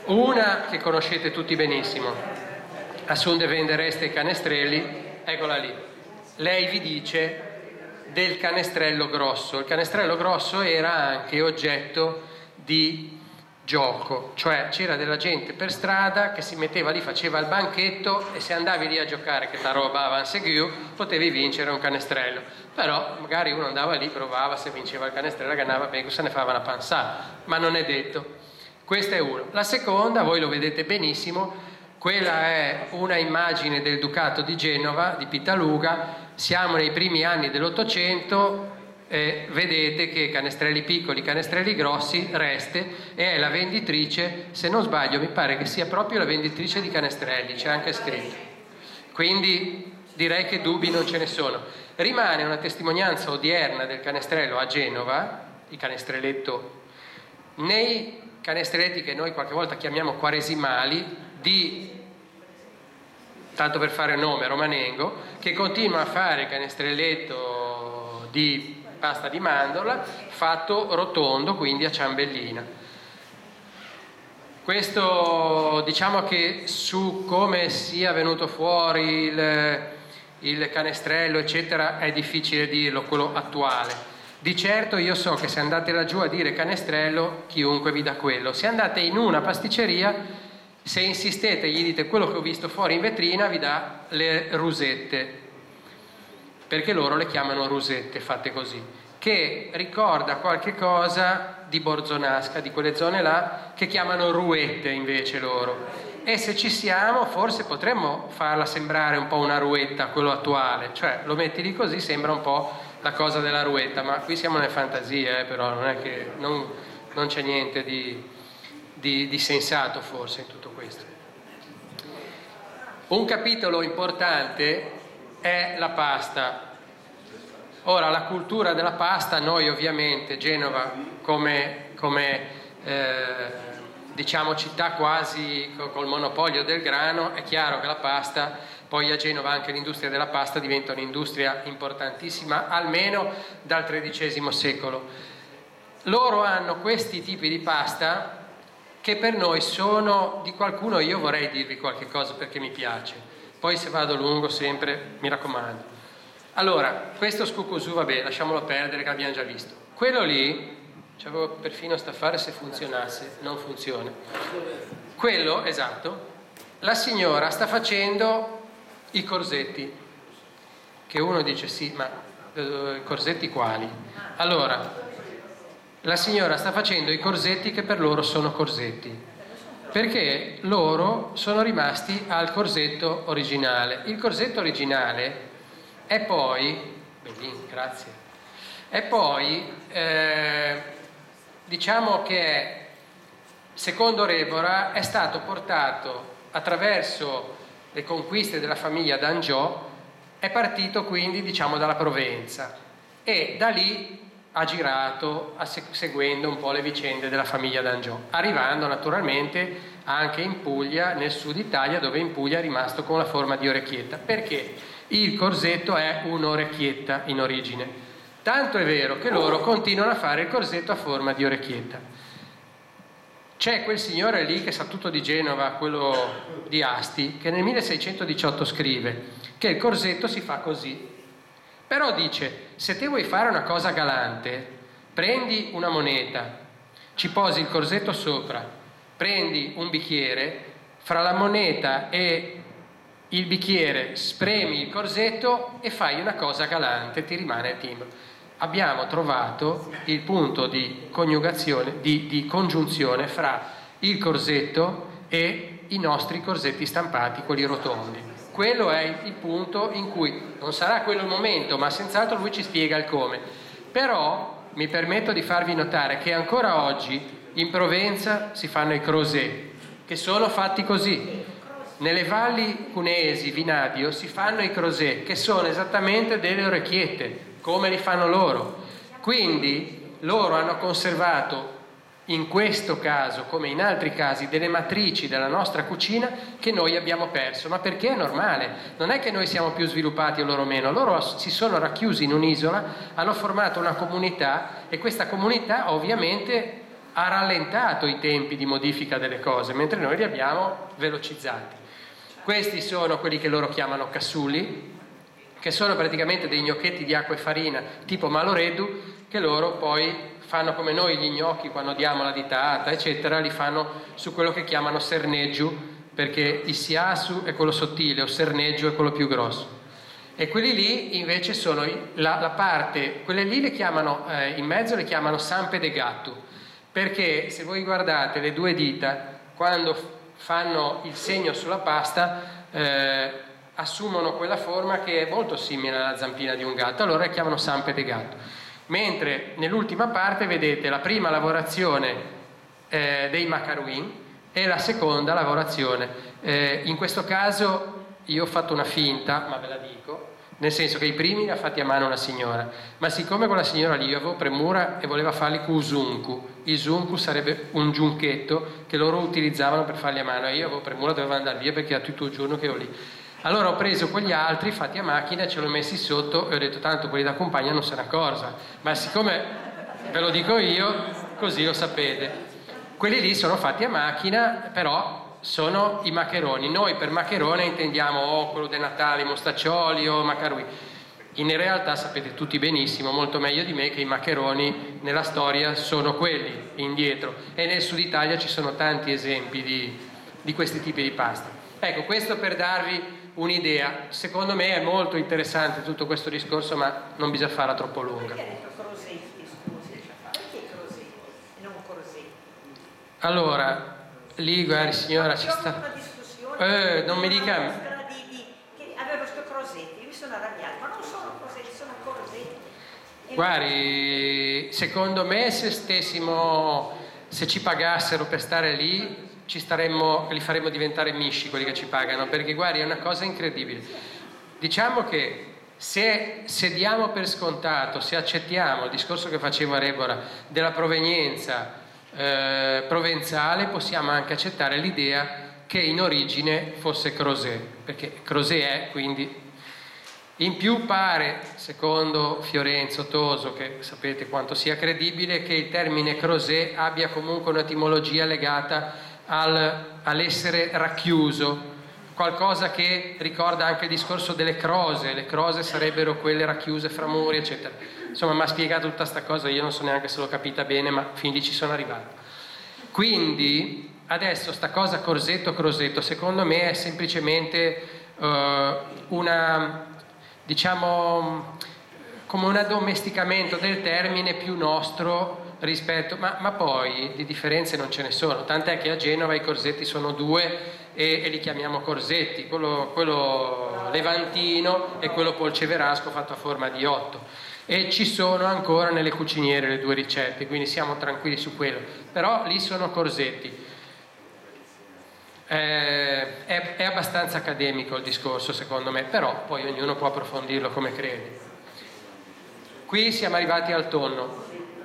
Una che conoscete tutti benissimo, assunde vendereste i canestrelli, eccola lì. Lei vi dice del canestrello grosso. Il canestrello grosso era anche oggetto di gioco, cioè c'era della gente per strada che si metteva lì, faceva il banchetto e se andavi lì a giocare che ta roba avanseguiu potevi vincere un canestrello, però magari uno andava lì, provava, se vinceva il canestrello ganava bene, se ne fava una pansata, ma non è detto. Questa è una. La seconda, voi lo vedete benissimo, quella è una immagine del Ducato di Genova, di Pitaluga, siamo nei primi anni dell'Ottocento. Eh, vedete che canestrelli piccoli, canestrelli grossi, Reste, e è la venditrice, se non sbaglio mi pare che sia proprio la venditrice di canestrelli, c'è anche scritto, quindi direi che dubbi non ce ne sono. Rimane una testimonianza odierna del canestrello a Genova, il canestrelletto, nei canestrelletti che noi qualche volta chiamiamo quaresimali, di, tanto per fare nome, Romanengo, che continua a fare canestrelletto di pasta di mandorla fatto rotondo, quindi a ciambellina. Questo, diciamo che su come sia venuto fuori il, il canestrello eccetera è difficile dirlo, quello attuale. Di certo io so che se andate laggiù a dire canestrello chiunque vi dà quello, se andate in una pasticceria, se insistete e gli dite quello che ho visto fuori in vetrina, vi dà le rusette, perché loro le chiamano rusette fatte così, che ricorda qualche cosa di Borzonasca, di quelle zone là che chiamano ruette invece loro, e se ci siamo forse potremmo farla sembrare un po' una ruetta, quello attuale, cioè lo metti lì così sembra un po' la cosa della ruetta, ma qui siamo nelle fantasie, eh, però non è che non, non c'è niente di, di, di sensato forse in tutto questo. Un capitolo importante è la pasta. Ora, la cultura della pasta, noi ovviamente, Genova come, come eh, diciamo città quasi col monopolio del grano, è chiaro che la pasta, poi a Genova anche l'industria della pasta diventa un'industria importantissima, almeno dal tredicesimo secolo. Loro hanno questi tipi di pasta che per noi sono di qualcuno, io vorrei dirvi qualche cosa perché mi piace, poi se vado lungo sempre mi raccomando. Allora, questo scucusù, vabbè, lasciamolo perdere che l'abbiamo già visto. Quello lì, ci avevo perfino staffare se funzionasse, non funziona. Quello, esatto, la signora sta facendo i corsetti, che uno dice sì, ma eh, corsetti quali? Allora, la signora sta facendo i corsetti che per loro sono corsetti, perché loro sono rimasti al corsetto originale. Il corsetto originale e poi, bellino, grazie, e poi eh, diciamo che secondo Rebora è stato portato attraverso le conquiste della famiglia d'Angiò, è partito quindi diciamo dalla Provenza e da lì ha girato seguendo un po' le vicende della famiglia d'Angiò, arrivando naturalmente anche in Puglia, nel sud Italia, dove in Puglia è rimasto con la forma di orecchietta. Perché? Il corsetto è un'orecchietta in origine, tanto è vero che loro continuano a fare il corsetto a forma di orecchietta. C'è quel signore lì che sa tutto di Genova, quello di Asti, che nel milleseicentodiciotto scrive che il corsetto si fa così, però dice se te vuoi fare una cosa galante prendi una moneta, ci posi il corsetto sopra, prendi un bicchiere, fra la moneta e il bicchiere spremi il corsetto e fai una cosa galante, ti rimane il timbro. Abbiamo trovato il punto di coniugazione, di, di congiunzione fra il corsetto e i nostri corsetti stampati, quelli rotondi. Quello è il punto in cui, non sarà quello il momento, ma senz'altro lui ci spiega il come. Però mi permetto di farvi notare che ancora oggi in Provenza si fanno i crosè, che sono fatti così. Nelle valli cuneesi, Vinadio, si fanno i crosè, che sono esattamente delle orecchiette, come li fanno loro. Quindi loro hanno conservato, in questo caso, come in altri casi, delle matrici della nostra cucina che noi abbiamo perso. Ma perché è normale? Non è che noi siamo più sviluppati o loro meno. Loro si sono racchiusi in un'isola, hanno formato una comunità e questa comunità ovviamente ha rallentato i tempi di modifica delle cose, mentre noi li abbiamo velocizzati. Questi sono quelli che loro chiamano cassuli, che sono praticamente dei gnocchetti di acqua e farina tipo maloredu, che loro poi fanno come noi gli gnocchi quando diamo la ditata, eccetera, li fanno su quello che chiamano serneggio, perché il siasu è quello sottile, o serneggio è quello più grosso. E quelli lì invece sono la, la parte, quelle lì le chiamano, eh, in mezzo le chiamano sampe de gatto, perché se voi guardate le due dita, quando fanno il segno sulla pasta, eh, assumono quella forma che è molto simile alla zampina di un gatto, allora le chiamano sampe de gatto. Mentre nell'ultima parte vedete la prima lavorazione eh, dei macaroon e la seconda lavorazione. Eh, in questo caso io ho fatto una finta, ma ve la dico, nel senso che i primi li ha fatti a mano una signora, ma siccome quella signora lì io avevo premura e voleva farli con usunku, isunku sarebbe un giunchetto che loro utilizzavano per farli a mano, e io avevo premura, dovevo andare via perché era tutto il giorno che ero lì. Allora ho preso quegli altri fatti a macchina, ce li ho messi sotto e ho detto tanto quelli da compagna non se ne accorsa, ma siccome ve lo dico io, così lo sapete. Quelli lì sono fatti a macchina, però sono i maccheroni. Noi per maccherone intendiamo oh, quello dei Natali, mostaccioli o macaroni. In realtà sapete tutti benissimo, molto meglio di me, che i maccheroni nella storia sono quelli indietro, e nel sud Italia ci sono tanti esempi di, di questi tipi di pasta. Ecco, questo per darvi un'idea. Secondo me è molto interessante tutto questo discorso, ma non bisogna farla troppo lunga. Perché ha detto Crosetti, scusi? Perché Crosetti e non Crosetti? Allora, lì, guardi signora, ci sta... una discussione. Eh, non mi dica... Di, di, che aveva questo Crosetti, io mi sono arrabbiata, ma non sono Crosetti, sono Crosetti. Guardi, secondo me se stessimo, se ci pagassero per stare lì, ci staremmo, li faremmo diventare misci quelli che ci pagano, perché guardi, è una cosa incredibile. Diciamo che se, se diamo per scontato, se accettiamo il discorso che facevo a Rebora della provenienza eh, provenzale, possiamo anche accettare l'idea che in origine fosse Crozet, perché Crozet è quindi... In più pare, secondo Fiorenzo Toso, che sapete quanto sia credibile, che il termine Crozet abbia comunque un'etimologia legata al, all'essere racchiuso, qualcosa che ricorda anche il discorso delle crose. Le crose sarebbero quelle racchiuse fra muri, eccetera. Insomma, mi ha spiegato tutta questa cosa, io non so neanche se l'ho capita bene, ma fin lì ci sono arrivato. Quindi, adesso sta cosa corsetto, crosetto, secondo me è semplicemente uh, una... diciamo come un addomesticamento del termine più nostro rispetto, ma, ma poi di differenze non ce ne sono, tant'è che a Genova i corsetti sono due e, e li chiamiamo corsetti, quello, quello levantino e quello polceverasco fatto a forma di otto, e ci sono ancora nelle cuciniere le due ricette, quindi siamo tranquilli su quello, però lì sono corsetti. Eh, è, è abbastanza accademico il discorso secondo me, però poi ognuno può approfondirlo come crede. Qui siamo arrivati al tonno.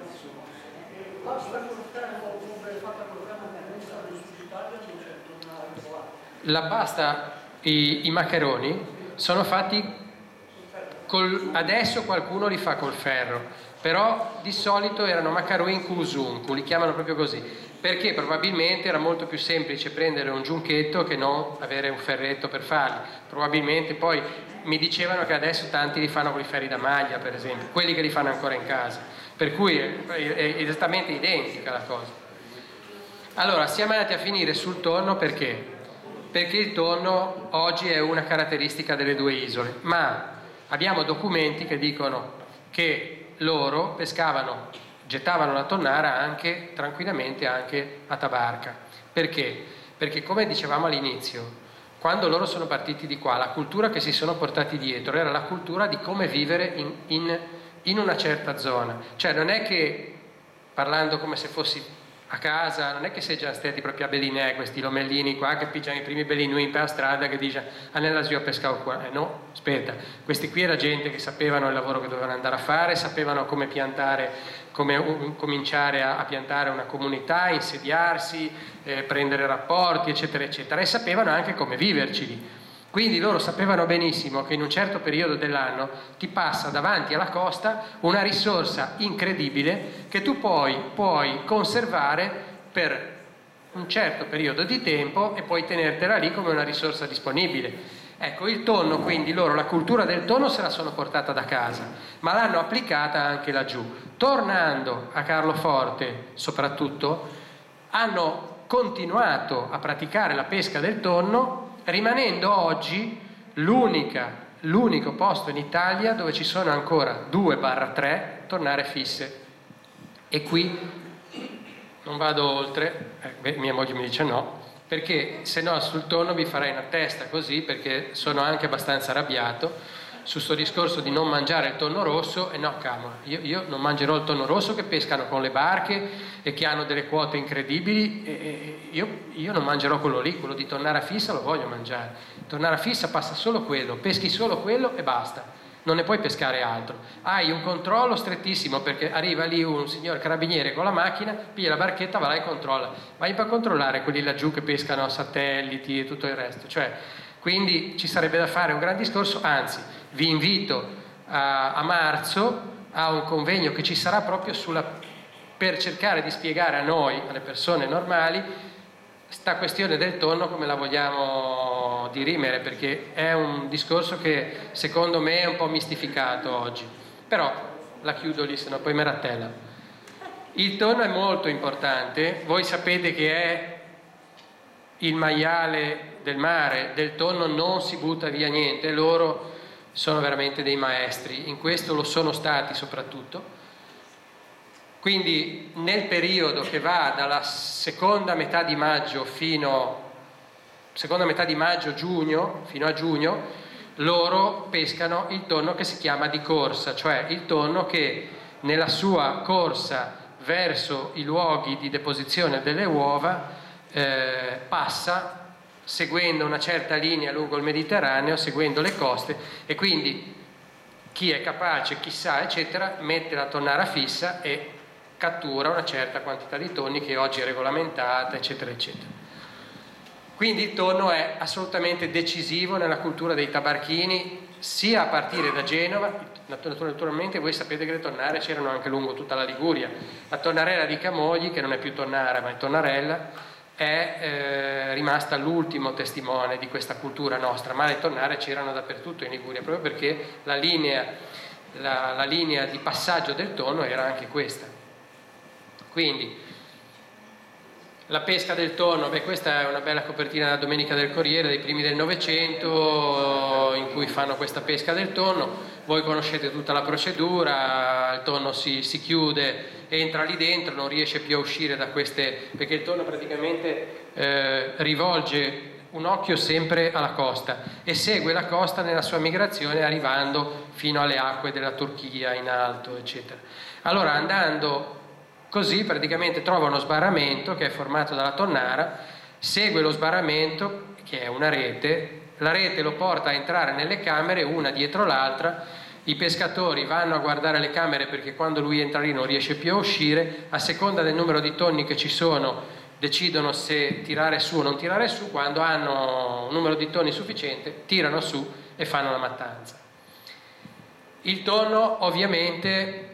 La pasta, i, i maccheroni sono fatti col, adesso qualcuno li fa col ferro, però di solito erano maccheroni cusunku, li chiamano proprio così, perché probabilmente era molto più semplice prendere un giunchetto che non avere un ferretto per farli. Probabilmente poi mi dicevano che adesso tanti li fanno con i ferri da maglia, per esempio, quelli che li fanno ancora in casa, per cui è, è esattamente identica la cosa. Allora, siamo andati a finire sul tonno perché? Perché il tonno oggi è una caratteristica delle due isole, ma abbiamo documenti che dicono che loro pescavano, gettavano la tonnara anche tranquillamente anche a Tabarca. Perché? Perché come dicevamo all'inizio, quando loro sono partiti di qua, la cultura che si sono portati dietro era la cultura di come vivere in, in, in una certa zona. Cioè non è che, parlando come se fossi a casa, non è che sei già stati proprio a Bellinè, questi lomellini qua che pigiano i primi bellinuini per la strada che dice andiamo a pescare qua. Eh no, aspetta, questi qui era gente che sapevano il lavoro che dovevano andare a fare, sapevano come piantare, come um, cominciare a, a piantare una comunità, insediarsi, eh, prendere rapporti, eccetera, eccetera, e sapevano anche come viverci lì. Quindi loro sapevano benissimo che in un certo periodo dell'anno ti passa davanti alla costa una risorsa incredibile che tu poi puoi conservare per un certo periodo di tempo e puoi tenertela lì come una risorsa disponibile. Ecco, il tonno, quindi loro la cultura del tonno se la sono portata da casa, ma l'hanno applicata anche laggiù. Tornando a Carloforte, soprattutto, hanno continuato a praticare la pesca del tonno, rimanendo oggi l'unica, l'unico posto in Italia dove ci sono ancora due tre tonnare fisse. E qui non vado oltre, eh, beh, mia moglie mi dice no, perché se no sul tonno vi farei una testa così, perché sono anche abbastanza arrabbiato su sto discorso di non mangiare il tonno rosso. E no, cavolo, io, io non mangerò il tonno rosso che pescano con le barche e che hanno delle quote incredibili, e, e io, io non mangerò quello lì, quello di tonnara fissa lo voglio mangiare. Tonnara fissa passa solo quello, peschi solo quello e basta. Non ne puoi pescare altro. Hai un controllo strettissimo, perché arriva lì un signor carabiniere con la macchina, piglia la barchetta, va là e controlla. Vai per controllare quelli laggiù che pescano satelliti e tutto il resto. Cioè, quindi ci sarebbe da fare un gran discorso, anzi, vi invito a, a marzo a un convegno che ci sarà proprio sulla, per cercare di spiegare a noi, alle persone normali, sta questione del tonno come la vogliamo dirimere, perché è un discorso che secondo me è un po' mistificato oggi. Però la chiudo lì, sennò poi mi rattella. Il tonno è molto importante, voi sapete che è il maiale del mare, del tonno non si butta via niente, loro sono veramente dei maestri, in questo lo sono stati soprattutto. Quindi nel periodo che va dalla seconda metà di maggio fino seconda metà di maggio giugno fino a giugno, loro pescano il tonno che si chiama di corsa, cioè il tonno che nella sua corsa verso i luoghi di deposizione delle uova eh, passa seguendo una certa linea lungo il Mediterraneo, seguendo le coste, e quindi chi è capace, chi sa, eccetera, mette la tonnara fissa e cattura una certa quantità di tonni che oggi è regolamentata, eccetera, eccetera. Quindi il tonno è assolutamente decisivo nella cultura dei tabarchini, sia a partire da Genova. Naturalmente voi sapete che le tonnare c'erano anche lungo tutta la Liguria. La tonnarella di Camogli, che non è più tonnara ma è tonnarella, è eh, rimasta l'ultimo testimone di questa cultura nostra, ma le tonnare c'erano dappertutto in Liguria, proprio perché la linea, la, la linea di passaggio del tonno era anche questa. Quindi la pesca del tonno, beh, questa è una bella copertina da Domenica del Corriere dei primi del Novecento, in cui fanno questa pesca del tonno. Voi conoscete tutta la procedura, il tonno si, si chiude, entra lì dentro, non riesce più a uscire da queste, perché il tonno praticamente eh, rivolge un occhio sempre alla costa e segue la costa nella sua migrazione, arrivando fino alle acque della Turchia in alto, eccetera. Allora, andando così, praticamente trova uno sbarramento che è formato dalla tonnara, segue lo sbarramento, che è una rete, la rete lo porta a entrare nelle camere una dietro l'altra. I pescatori vanno a guardare le camere perché quando lui entra lì non riesce più a uscire, a seconda del numero di tonni che ci sono decidono se tirare su o non tirare su. Quando hanno un numero di tonni sufficiente tirano su e fanno la mattanza. Il tonno ovviamente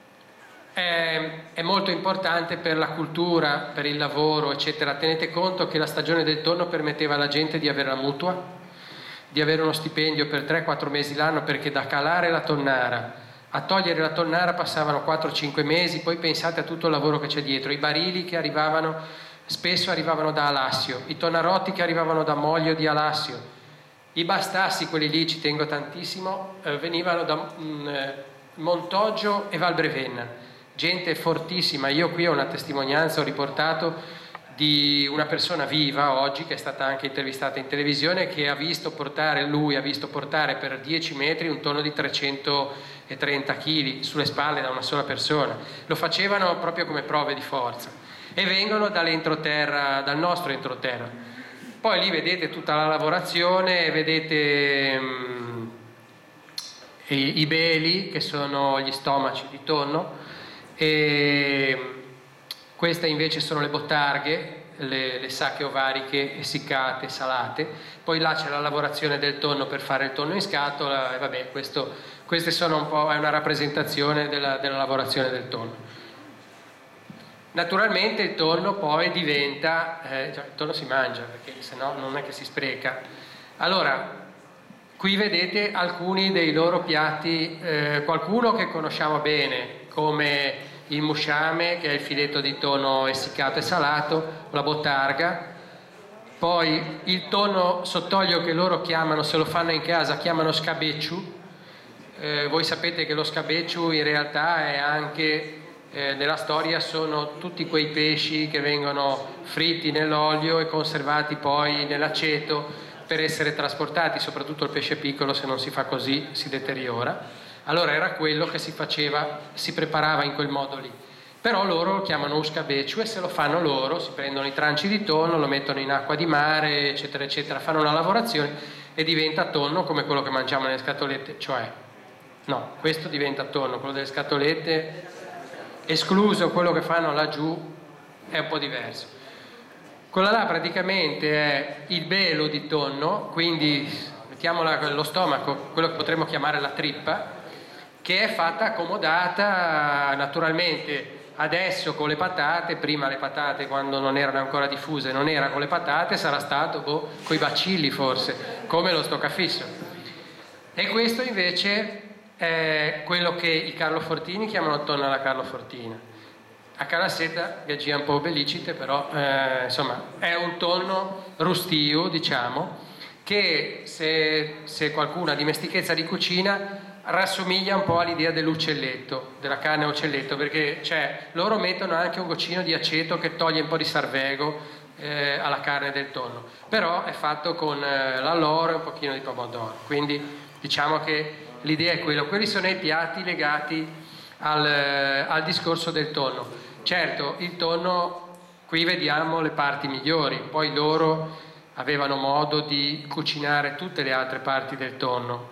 è, è molto importante per la cultura, per il lavoro, eccetera. Tenete conto che la stagione del tonno permetteva alla gente di avere la mutua, di avere uno stipendio per tre quattro mesi l'anno, perché da calare la tonnara a togliere la tonnara passavano quattro cinque mesi. Poi pensate a tutto il lavoro che c'è dietro, i barili che arrivavano, spesso arrivavano da Alassio, i tonnarotti che arrivavano da Moglio di Alassio, i bastassi, quelli lì ci tengo tantissimo, eh, venivano da mh, Montoggio e Valbrevenna, gente fortissima. Io qui ho una testimonianza, ho riportato di una persona viva oggi che è stata anche intervistata in televisione, che ha visto portare, lui ha visto portare per dieci metri un tonno di trecentotrenta chili sulle spalle da una sola persona. Lo facevano proprio come prove di forza e vengono dall'entroterra, dal nostro entroterra. Poi lì vedete tutta la lavorazione, vedete mh, i, i beli, che sono gli stomaci di tonno, e queste invece sono le bottarghe, le, le sacche ovariche essiccate, salate, poi là c'è la lavorazione del tonno per fare il tonno in scatola, e vabbè, questo, queste sono un po', è una rappresentazione della, della lavorazione del tonno. Naturalmente il tonno poi diventa, eh, cioè il tonno si mangia, perché se no non è che si spreca. Allora, qui vedete alcuni dei loro piatti, eh, qualcuno che conosciamo bene, come il musciame, che è il filetto di tonno essiccato e salato, la bottarga, poi il tonno sott'olio che loro chiamano, se lo fanno in casa, chiamano scabecciu. Eh, voi sapete che lo scabecciu in realtà è anche... Eh, nella storia sono tutti quei pesci che vengono fritti nell'olio e conservati poi nell'aceto per essere trasportati, soprattutto il pesce piccolo, se non si fa così si deteriora. Allora era quello che si faceva, si preparava in quel modo lì. Però loro lo chiamano uscabecciu e se lo fanno loro, si prendono i tranci di tonno, lo mettono in acqua di mare, eccetera, eccetera, fanno una lavorazione e diventa tonno come quello che mangiamo nelle scatolette, cioè, no, questo diventa tonno, quello delle scatolette... escluso quello che fanno laggiù, è un po' diverso. Quella là praticamente è il belo di tonno, quindi mettiamola lo stomaco, quello che potremmo chiamare la trippa, che è fatta accomodata naturalmente adesso con le patate, prima le patate quando non erano ancora diffuse, non era con le patate, sarà stato boh, con i bacilli forse, come lo stoccafisso. E questo invece... è quello che i Carlo Fortini chiamano tonno alla Carlo Fortina. A Calassetta gaggia un po' bellicite, però eh, insomma è un tonno rustio, diciamo, che se, se qualcuno ha dimestichezza di cucina rassomiglia un po' all'idea dell'uccelletto, della carne a uccelletto, perché cioè, loro mettono anche un goccino di aceto che toglie un po' di sarvego eh, alla carne del tonno, però è fatto con eh, l'alloro e un pochino di pomodoro, quindi diciamo che l'idea è quella. Quelli sono i piatti legati al, al discorso del tonno. Certo, il tonno, qui vediamo le parti migliori, poi loro avevano modo di cucinare tutte le altre parti del tonno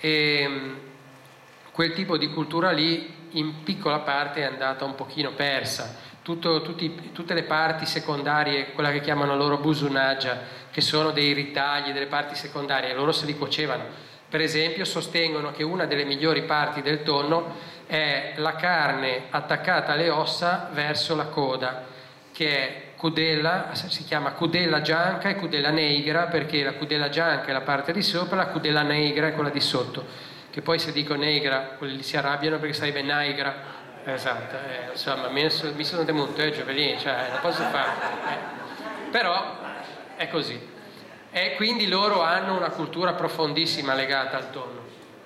e quel tipo di cultura lì in piccola parte è andata un pochino persa. Tutto, tutti, tutte le parti secondarie, quella che chiamano loro busunaggia, che sono dei ritagli delle parti secondarie, loro se li cuocevano. Per esempio sostengono che una delle migliori parti del tonno è la carne attaccata alle ossa verso la coda, che è cudella, si chiama cudella gianca e cudella negra, perché la cudella gianca è la parte di sopra, la cudella negra è quella di sotto, che poi se dico negra quelli si arrabbiano perché sarebbe negra, esatto, eh, insomma mi, mi sono temuto, eh, giovedì, cioè non posso fare, eh. Però è così. E quindi loro hanno una cultura profondissima legata al tonno.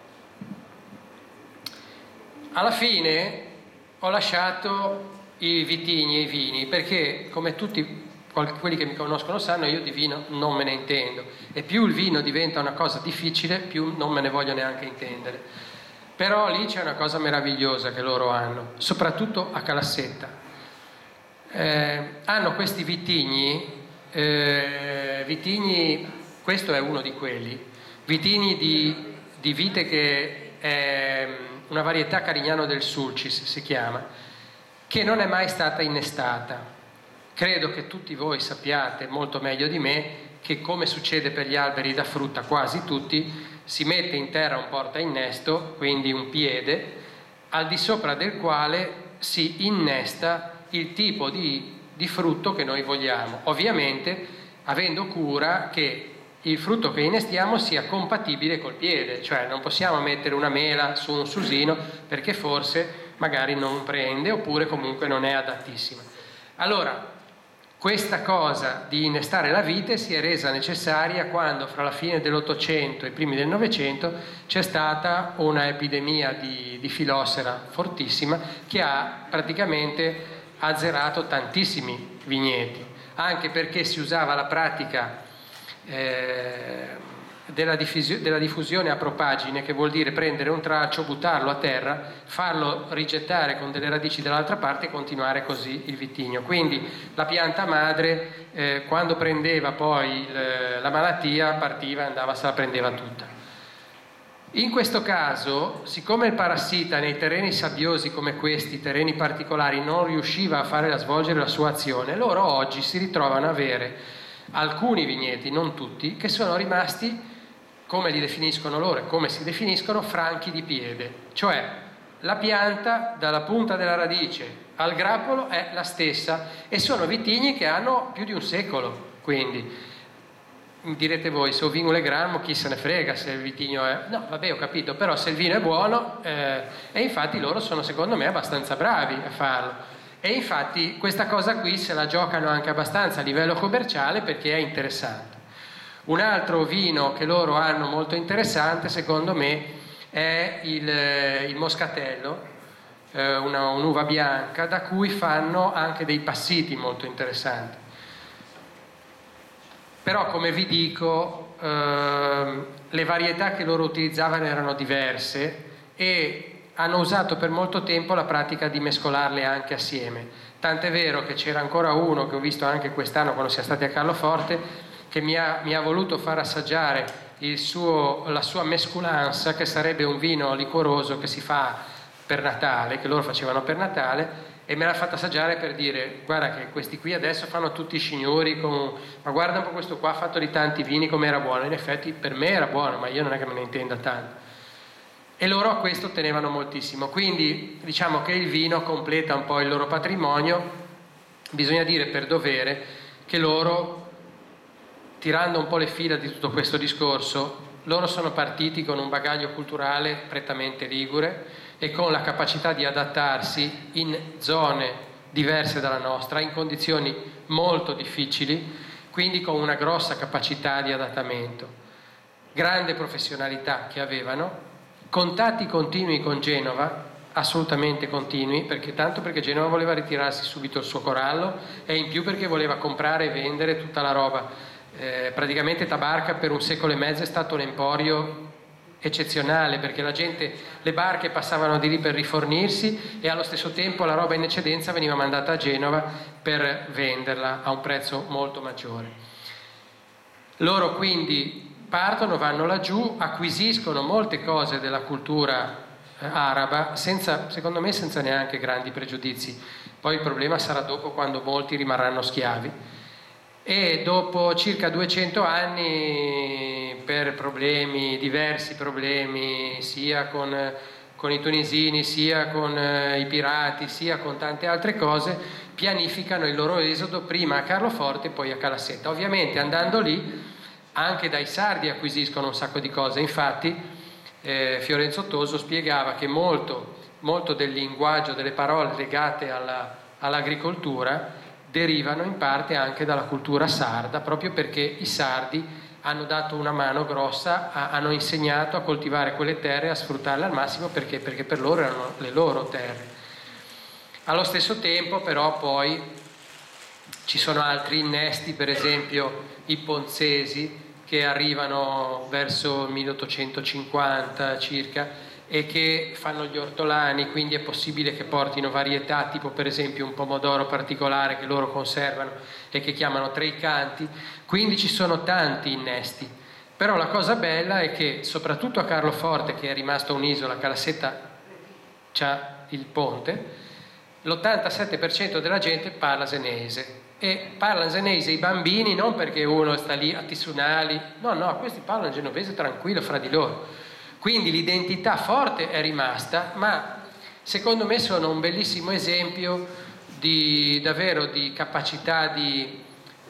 Alla fine ho lasciato i vitigni e i vini perché, come tutti quelli che mi conoscono sanno, io di vino non me ne intendo e più il vino diventa una cosa difficile, più non me ne voglio neanche intendere. Però lì c'è una cosa meravigliosa che loro hanno, soprattutto a Calassetta. Eh, hanno questi vitigni Eh, vitigni, questo è uno di quelli, vitigni di, di vite che è una varietà Carignano del Sulcis si chiama, che non è mai stata innestata. Credo che tutti voi sappiate molto meglio di me che, come succede per gli alberi da frutta quasi tutti, si mette in terra un porta innesto, quindi un piede, al di sopra del quale si innesta il tipo di di frutto che noi vogliamo, ovviamente avendo cura che il frutto che innestiamo sia compatibile col piede, cioè non possiamo mettere una mela su un susino perché forse magari non prende oppure comunque non è adattissima. Allora, questa cosa di innestare la vite si è resa necessaria quando fra la fine dell'Ottocento e i primi del Novecento c'è stata una epidemia di, di filossera fortissima che ha praticamente azzerato tantissimi vigneti, anche perché si usava la pratica eh, della, diffusio- della diffusione a propagine, che vuol dire prendere un tralcio, buttarlo a terra, farlo rigettare con delle radici dall'altra parte e continuare così il vitigno. Quindi la pianta madre eh, quando prendeva poi il, la malattia partiva e andava, se la prendeva tutta. In questo caso, siccome il parassita nei terreni sabbiosi come questi, terreni particolari, non riusciva a fare a svolgere la sua azione, loro oggi si ritrovano ad avere alcuni vigneti, non tutti, che sono rimasti, come li definiscono loro e come si definiscono, franchi di piede, cioè la pianta dalla punta della radice al grappolo è la stessa e sono vitigni che hanno più di un secolo. Quindi direte voi, se un vino è grammo chi se ne frega se il vitigno è... No, vabbè, ho capito, però se il vino è buono, eh, e infatti loro sono secondo me abbastanza bravi a farlo, e infatti questa cosa qui se la giocano anche abbastanza a livello commerciale perché è interessante. Un altro vino che loro hanno molto interessante secondo me è il, il moscatello, eh, una, un'uva bianca da cui fanno anche dei passiti molto interessanti. Però come vi dico, ehm, le varietà che loro utilizzavano erano diverse e hanno usato per molto tempo la pratica di mescolarle anche assieme. Tant'è vero che c'era ancora uno che ho visto anche quest'anno quando siamo stati a Carloforte, che mi ha, mi ha voluto far assaggiare il suo, la sua mescolanza, che sarebbe un vino liquoroso che si fa per Natale, che loro facevano per Natale, e me l'ha fatta assaggiare per dire: guarda che questi qui adesso fanno tutti i signori con... ma guarda un po' questo qua, ha fatto di tanti vini, come era buono. In effetti per me era buono, ma io non è che me ne intenda tanto, e loro a questo tenevano moltissimo. Quindi diciamo che il vino completa un po' il loro patrimonio. Bisogna dire per dovere che loro, tirando un po' le fila di tutto questo discorso, loro sono partiti con un bagaglio culturale prettamente ligure e con la capacità di adattarsi in zone diverse dalla nostra, in condizioni molto difficili, quindi con una grossa capacità di adattamento, grande professionalità che avevano, contatti continui con Genova, assolutamente continui, perché tanto perché Genova voleva ritirarsi subito il suo corallo e in più perché voleva comprare e vendere tutta la roba. Eh, praticamente Tabarca per un secolo e mezzo è stato un emporio eccezionale, perché la gente, le barche passavano di lì per rifornirsi e allo stesso tempo la roba in eccedenza veniva mandata a Genova per venderla a un prezzo molto maggiore. Loro quindi partono, vanno laggiù, acquisiscono molte cose della cultura eh, araba, senza, secondo me senza neanche grandi pregiudizi. Poi il problema sarà dopo, quando molti rimarranno schiavi. E dopo circa duecento anni, per problemi, diversi problemi, sia con, con i tunisini, sia con eh, i pirati, sia con tante altre cose, pianificano il loro esodo prima a Carloforte e poi a Calassetta. Ovviamente andando lì anche dai sardi acquisiscono un sacco di cose. Infatti eh, Fiorenzo Toso spiegava che molto, molto del linguaggio, delle parole legate alla, all'agricoltura derivano in parte anche dalla cultura sarda, proprio perché i sardi hanno dato una mano grossa, a, hanno insegnato a coltivare quelle terre, a sfruttarle al massimo, perché, perché per loro erano le loro terre. Allo stesso tempo però poi ci sono altri innesti, per esempio i ponzesi, che arrivano verso il milleottocentocinquanta circa e che fanno gli ortolani, quindi è possibile che portino varietà, tipo per esempio un pomodoro particolare che loro conservano e che chiamano Treicanti. Quindi ci sono tanti innesti. Però la cosa bella è che soprattutto a Carloforte, che è rimasto un'isola, Calassetta c'ha il ponte, l'ottantasette per cento della gente parla senese, e parlano senese i bambini non perché uno sta lì a Tisunali, no no, questi parlano genovese tranquillo fra di loro. Quindi l'identità forte è rimasta, ma secondo me sono un bellissimo esempio di, davvero di capacità di,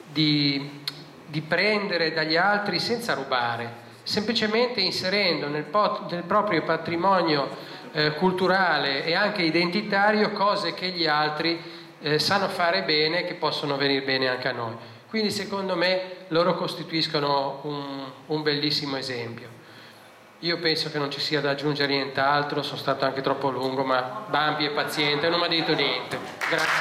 di, di prendere dagli altri senza rubare, semplicemente inserendo nel, pot, nel proprio patrimonio eh, culturale e anche identitario cose che gli altri eh, sanno fare bene, che possono venire bene anche a noi. Quindi secondo me loro costituiscono un, un bellissimo esempio. Io penso che non ci sia da aggiungere nient'altro, sono stato anche troppo lungo, ma Bambi è paziente, non mi ha detto niente. Grazie.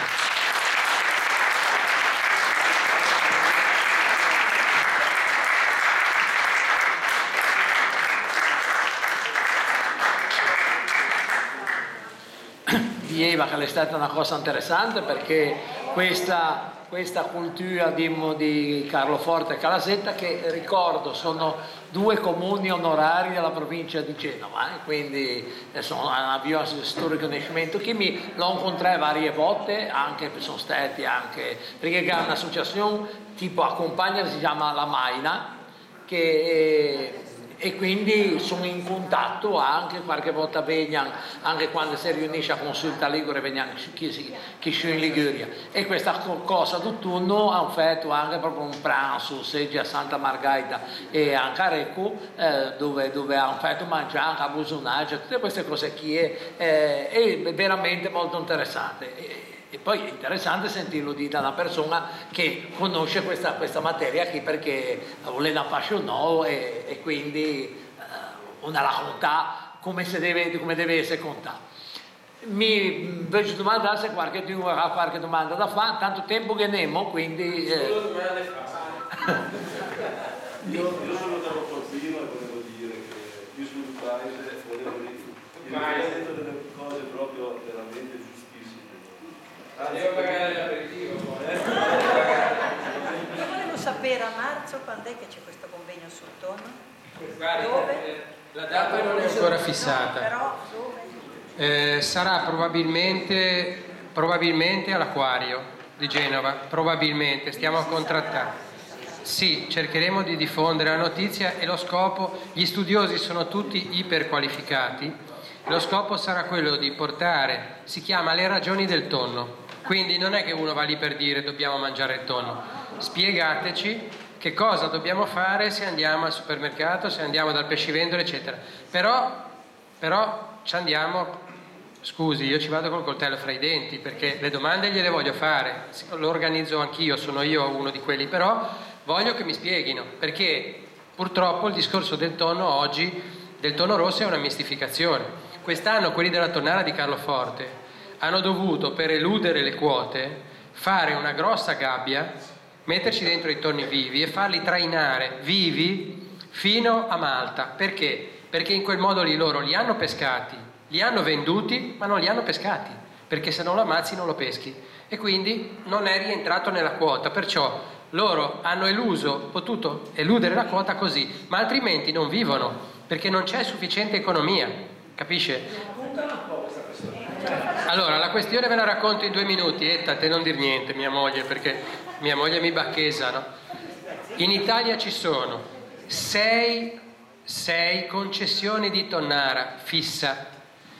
Di Eva, che è stata una cosa interessante, perché questa questa cultura di, di Carloforte e Calasetta, che ricordo sono due comuni onorari della provincia di Genova, eh? Quindi sono un storico conoscimento che mi lo incontrai varie volte, anche sono stati anche, perché è un'associazione tipo accompagna, si chiama La Maina, che e quindi sono in contatto anche qualche volta vengono, anche quando si riunisce a Consulta Ligure vengono chi, chi sono in Liguria, e questa cosa d'autunno ha fatto anche proprio un pranzo seggi a Santa Margherita e anche a Recco, eh, dove, dove hanno fatto mangiare anche a Busonaggio, tutte queste cose qui, eh, è veramente molto interessante. E, E poi è interessante sentirlo dire da una persona che conosce questa, questa materia qui, perché le appassionò e, e quindi eh, una la conta come, se deve, come deve essere contata. Mi voglio domandare se qualche di voi ha qualche domanda da fare, tanto tempo che nemo, quindi... Eh. Solo domande fa. io, io sono da Portino e volevo dire che io sono di paese, volevo dire, detto delle cose proprio veramente giuste. Ah, devo pagare l'aperitivo poi, eh? Io volevo sapere a marzo quando è che c'è questo convegno sul tonno? Guarda, Dove? La data non è ancora fissata. No, però dove? Eh, sarà probabilmente, probabilmente all'Acquario di Genova, probabilmente, stiamo a contrattare. Sì, cercheremo di diffondere la notizia e lo scopo, gli studiosi sono tutti iperqualificati, lo scopo sarà quello di portare, si chiama le ragioni del tonno. Quindi non è che uno va lì per dire dobbiamo mangiare il tonno, spiegateci che cosa dobbiamo fare se andiamo al supermercato, se andiamo dal pescivendolo eccetera, però, però ci andiamo, scusi io ci vado col coltello fra i denti perché le domande gliele voglio fare, lo organizzo anch'io, sono io uno di quelli, però voglio che mi spieghino, perché purtroppo il discorso del tonno oggi, del tonno rosso è una mistificazione. Quest'anno quelli della tonnara di Carloforte hanno dovuto, per eludere le quote, fare una grossa gabbia, metterci dentro i tonni vivi e farli trainare vivi fino a Malta. Perché? Perché in quel modo lì loro li hanno pescati, li hanno venduti, ma non li hanno pescati, perché se non lo ammazzi non lo peschi. E quindi non è rientrato nella quota, perciò loro hanno eluso, potuto eludere la quota così, ma altrimenti non vivono, perché non c'è sufficiente economia, capisce? Allora, la questione ve la racconto in due minuti, Etta, te non dir niente, mia moglie, perché mia moglie mi bacchesa, no? In Italia ci sono sei, sei concessioni di tonnara fissa,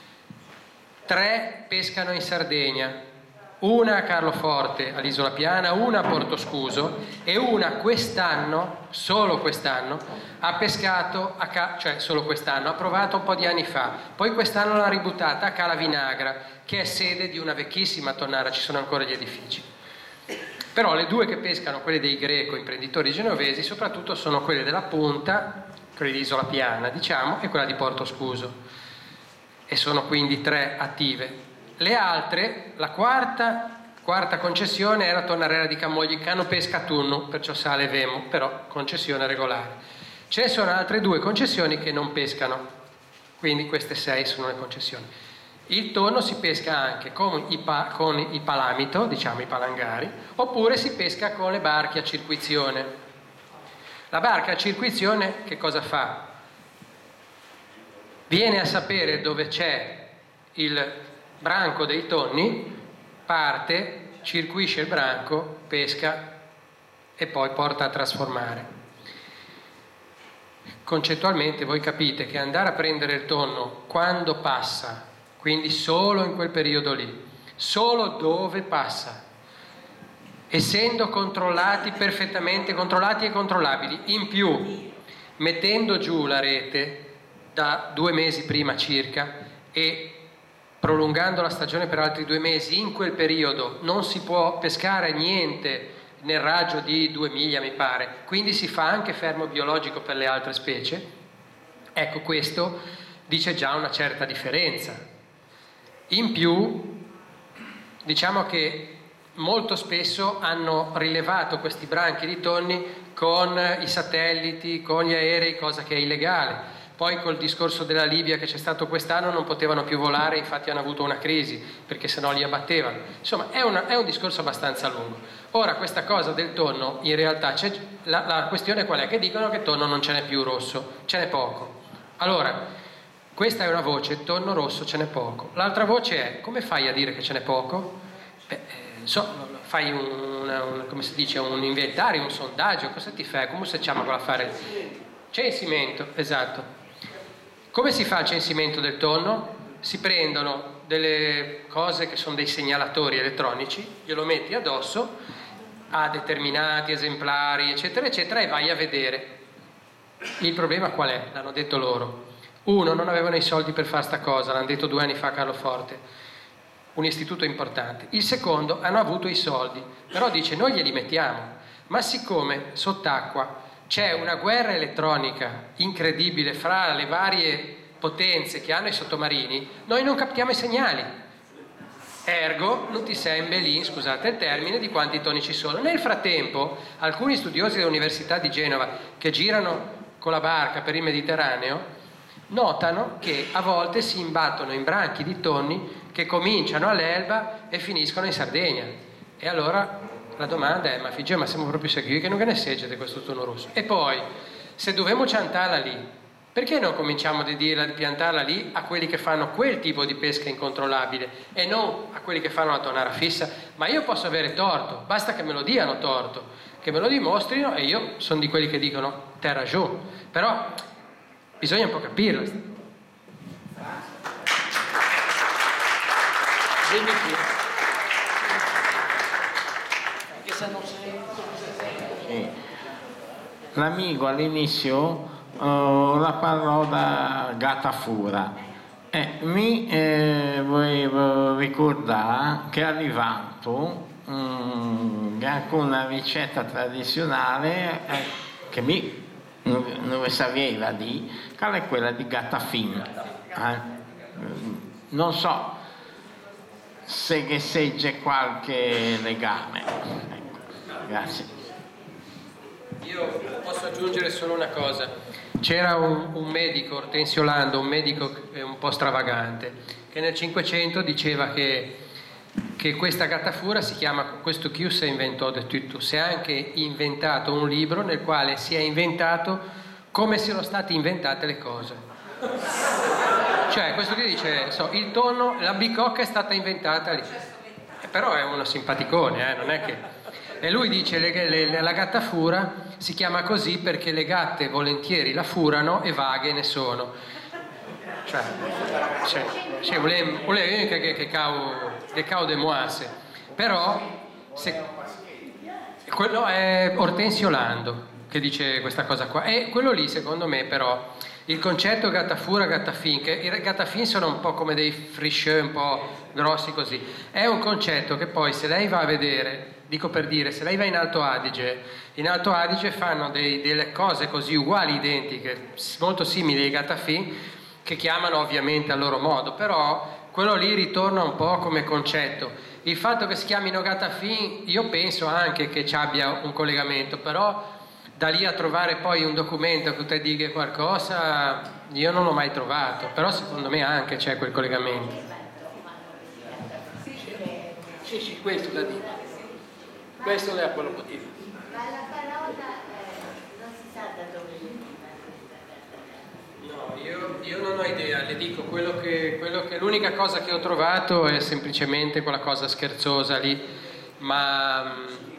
tre pescano in Sardegna, una a Carloforte, all'Isola Piana, una a Portoscuso e una quest'anno, solo quest'anno, ha pescato, a Ca- cioè solo quest'anno, ha provato un po' di anni fa, poi quest'anno l'ha ributtata a Cala Vinagra, che è sede di una vecchissima tonnara, ci sono ancora gli edifici. Però le due che pescano, quelle dei greco, imprenditori genovesi, soprattutto sono quelle della Punta, quelle di Isola Piana, diciamo, e quella di Portoscuso. E sono quindi tre attive. Le altre, la quarta, quarta concessione era Tonnarera di Camogli, Cano Pesca Tunno, perciò sale Vemo, però concessione regolare. Ce ne sono altre due concessioni che non pescano, quindi queste sei sono le concessioni. Il tonno si pesca anche con i, pa- con i palamito, diciamo i palangari, oppure si pesca con le barche a circuizione. La barca a circuizione che cosa fa? Viene a sapere dove c'è il branco dei tonni, parte, circuisce il branco, pesca e poi porta a trasformare. Concettualmente voi capite che andare a prendere il tonno quando passa, quindi solo in quel periodo lì, solo dove passa, essendo controllati perfettamente, controllati e controllabili, in più mettendo giù la rete da due mesi prima circa e prolungando la stagione per altri due mesi, in quel periodo non si può pescare niente nel raggio di due miglia mi pare, quindi si fa anche fermo biologico per le altre specie. Ecco, questo dice già una certa differenza. In più diciamo che molto spesso hanno rilevato questi branchi di tonni con i satelliti, con gli aerei, cosa che è illegale. Poi col discorso della Libia che c'è stato quest'anno non potevano più volare, infatti hanno avuto una crisi perché sennò li abbattevano. Insomma è, una, è un discorso abbastanza lungo. Ora, questa cosa del tonno, in realtà, c'è, la, la questione qual è? Che dicono che tonno non ce n'è più rosso, ce n'è poco. Allora, questa è una voce, tonno rosso ce n'è poco. L'altra voce è, come fai a dire che ce n'è poco? Beh, so, fai un, un, come si dice, un inventario, un sondaggio, cosa ti fai? Come si chiama quell'affare? Censimento, esatto. Come si fa il censimento del tonno? Si prendono delle cose che sono dei segnalatori elettronici, glielo metti addosso a determinati esemplari, eccetera, eccetera, e vai a vedere. Il problema qual è? L'hanno detto loro. Uno, non avevano i soldi per fare sta cosa, l'hanno detto due anni fa a Carlo Forte, un istituto importante. Il secondo, hanno avuto i soldi, però dice noi glieli mettiamo, ma siccome sott'acqua c'è una guerra elettronica incredibile fra le varie potenze che hanno i sottomarini, noi non captiamo i segnali. Ergo, non ti sei in belin, scusate il termine, di quanti toni ci sono. Nel frattempo, alcuni studiosi dell'Università di Genova che girano con la barca per il Mediterraneo notano che a volte si imbattono in branchi di tonni che cominciano all'Elba e finiscono in Sardegna. E allora la domanda è, ma figge, ma siamo proprio sicuri che non ne segge di questo tonno rosso? E poi, se dovevamo piantarla lì, perché non cominciamo a dirla di piantarla lì a quelli che fanno quel tipo di pesca incontrollabile e non a quelli che fanno la tonnara fissa? Ma io posso avere torto, basta che me lo diano torto, che me lo dimostrino, e io sono di quelli che dicono t'hai ragione, però bisogna un po' capirlo. Dimmi qui. Perché se non sei... L'amico all'inizio Uh, la parlò da Gatafura e mi eh, volevo ricordare che è arrivato um, anche una ricetta tradizionale eh, che mi non, non sapeva di che è quella di Gatafin. Eh? Non so se che segge qualche legame. Ecco, grazie. Io posso aggiungere solo una cosa. C'era un, un medico, Ortensio Lando, un medico un po' stravagante, che nel Cinquecento diceva che, che questa Gatafura si chiama questo chius inventò de tutto. Si è anche inventato un libro nel quale si è inventato come siano state inventate le cose. Cioè, questo qui dice, so, il tonno, la bicocca è stata inventata lì. Eh, però è uno simpaticone, eh, non è che... E lui dice le, le, la gattafura si chiama così perché le gatte volentieri la furano e vaghe ne sono. Cioè, cioè, cioè volem, volem che, che, cau, che cau de moasse. Però, se, quello è Ortensio Lando che dice questa cosa qua. E quello lì, secondo me, però, il concetto gattafura, gattafin, che i gattafin sono un po' come dei fricheux un po' grossi così, è un concetto che poi se lei va a vedere, dico per dire, se lei va in Alto Adige, in Alto Adige fanno dei, delle cose così uguali, identiche, molto simili ai gattafin, che chiamano ovviamente a loro modo, però quello lì ritorna un po' come concetto. Il fatto che si chiamino gattafin, io penso anche che ci abbia un collegamento, però da lì a trovare poi un documento che te dica qualcosa, io non l'ho mai trovato, però secondo me anche c'è quel collegamento. Sì, sì, questo da dire. Questo è quello che dico. Ma la parola eh, non si sa da dove viene. No, io, io non ho idea, le dico quello che, quello che l'unica cosa che ho trovato è semplicemente quella cosa scherzosa lì, ma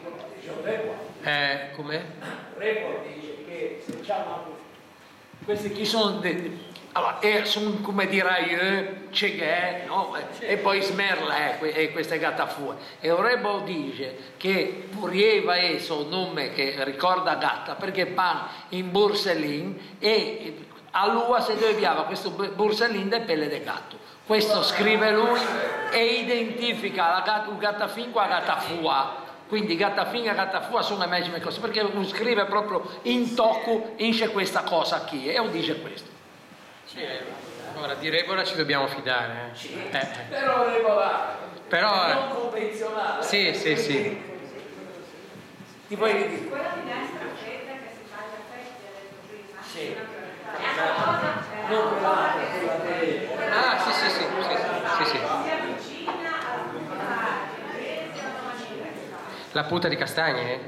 eh, com'è? Report dice che se diciamo questi qui sono de, allora, eh, sono come dirai io, c'è che no? E poi smerla eh, e queste gattafue. E il Report dice che purieva esso un nome che ricorda gatta perché pan in borsellin e a lui si doveva questo borsellin de pelle di gatto. Questo scrive lui e identifica la gatta, un gattafin con la gattafua. Quindi gattafin e gattafua sono le medesime cose, perché lui scrive proprio in tocco, esce questa cosa qui, e lui dice questo. Sì, ora di Rebola ci dobbiamo fidare. Eh. Sì, eh. però regolare, però, non convenzionale. Sì, sì, sì. Ti vuoi dire? Quello di destra fredda che si fa alle feste, ha detto prima. Sì. È una cosa... Non quella, quella che... Ah, sì, sì, sì, sì, sì, sì. Si avvicina alla cultura inglese o non. La puta di castagne?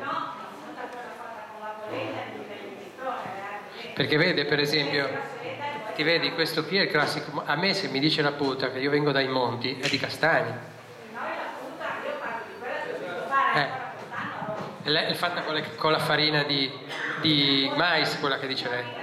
Perché vede, per esempio, ti vedi, questo qui è il classico. A me se mi dice la puta che io vengo dai monti è di castagni. Eh. È fatta con, le, con la farina di, di mais, quella che dice lei.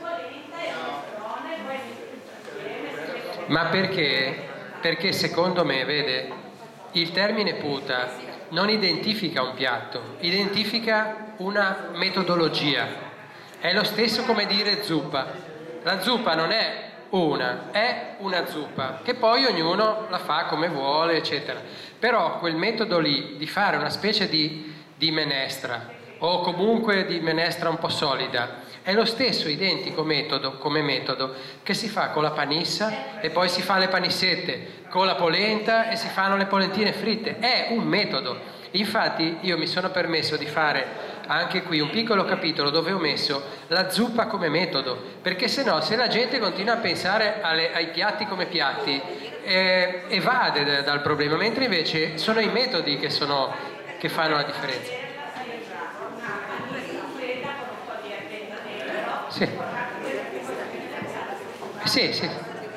Ma perché? Perché secondo me, vede, il termine puta non identifica un piatto, identifica una metodologia. È lo stesso come dire zuppa. La zuppa non è una, è una zuppa, che poi ognuno la fa come vuole, eccetera. Però quel metodo lì di fare una specie di, di menestra, o comunque di menestra un po' solida, è lo stesso identico metodo, come metodo, che si fa con la panissa e poi si fa le panissette, con la polenta e si fanno le polentine fritte. È un metodo. Infatti io mi sono permesso di fare anche qui un piccolo capitolo dove ho messo la zuppa come metodo, perché se no, se la gente continua a pensare alle, ai piatti come piatti, eh, evade dal problema, mentre invece sono i metodi che, sono, che fanno la differenza. Sì. Sì, sì.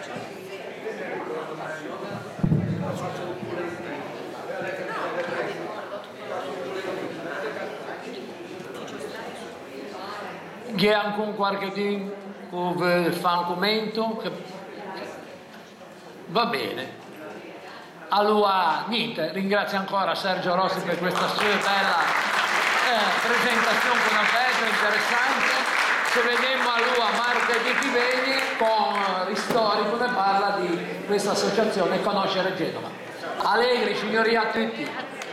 C'è anche un qualche di che fa un commento? Che... Va bene. Allora, niente, ringrazio ancora Sergio Rossi per questa sua bella eh, presentazione con aperto, interessante. Se vediamo allora martedì che viene con Ristori come parla di questa associazione Conoscere Genova. Allegri, signori a tutti.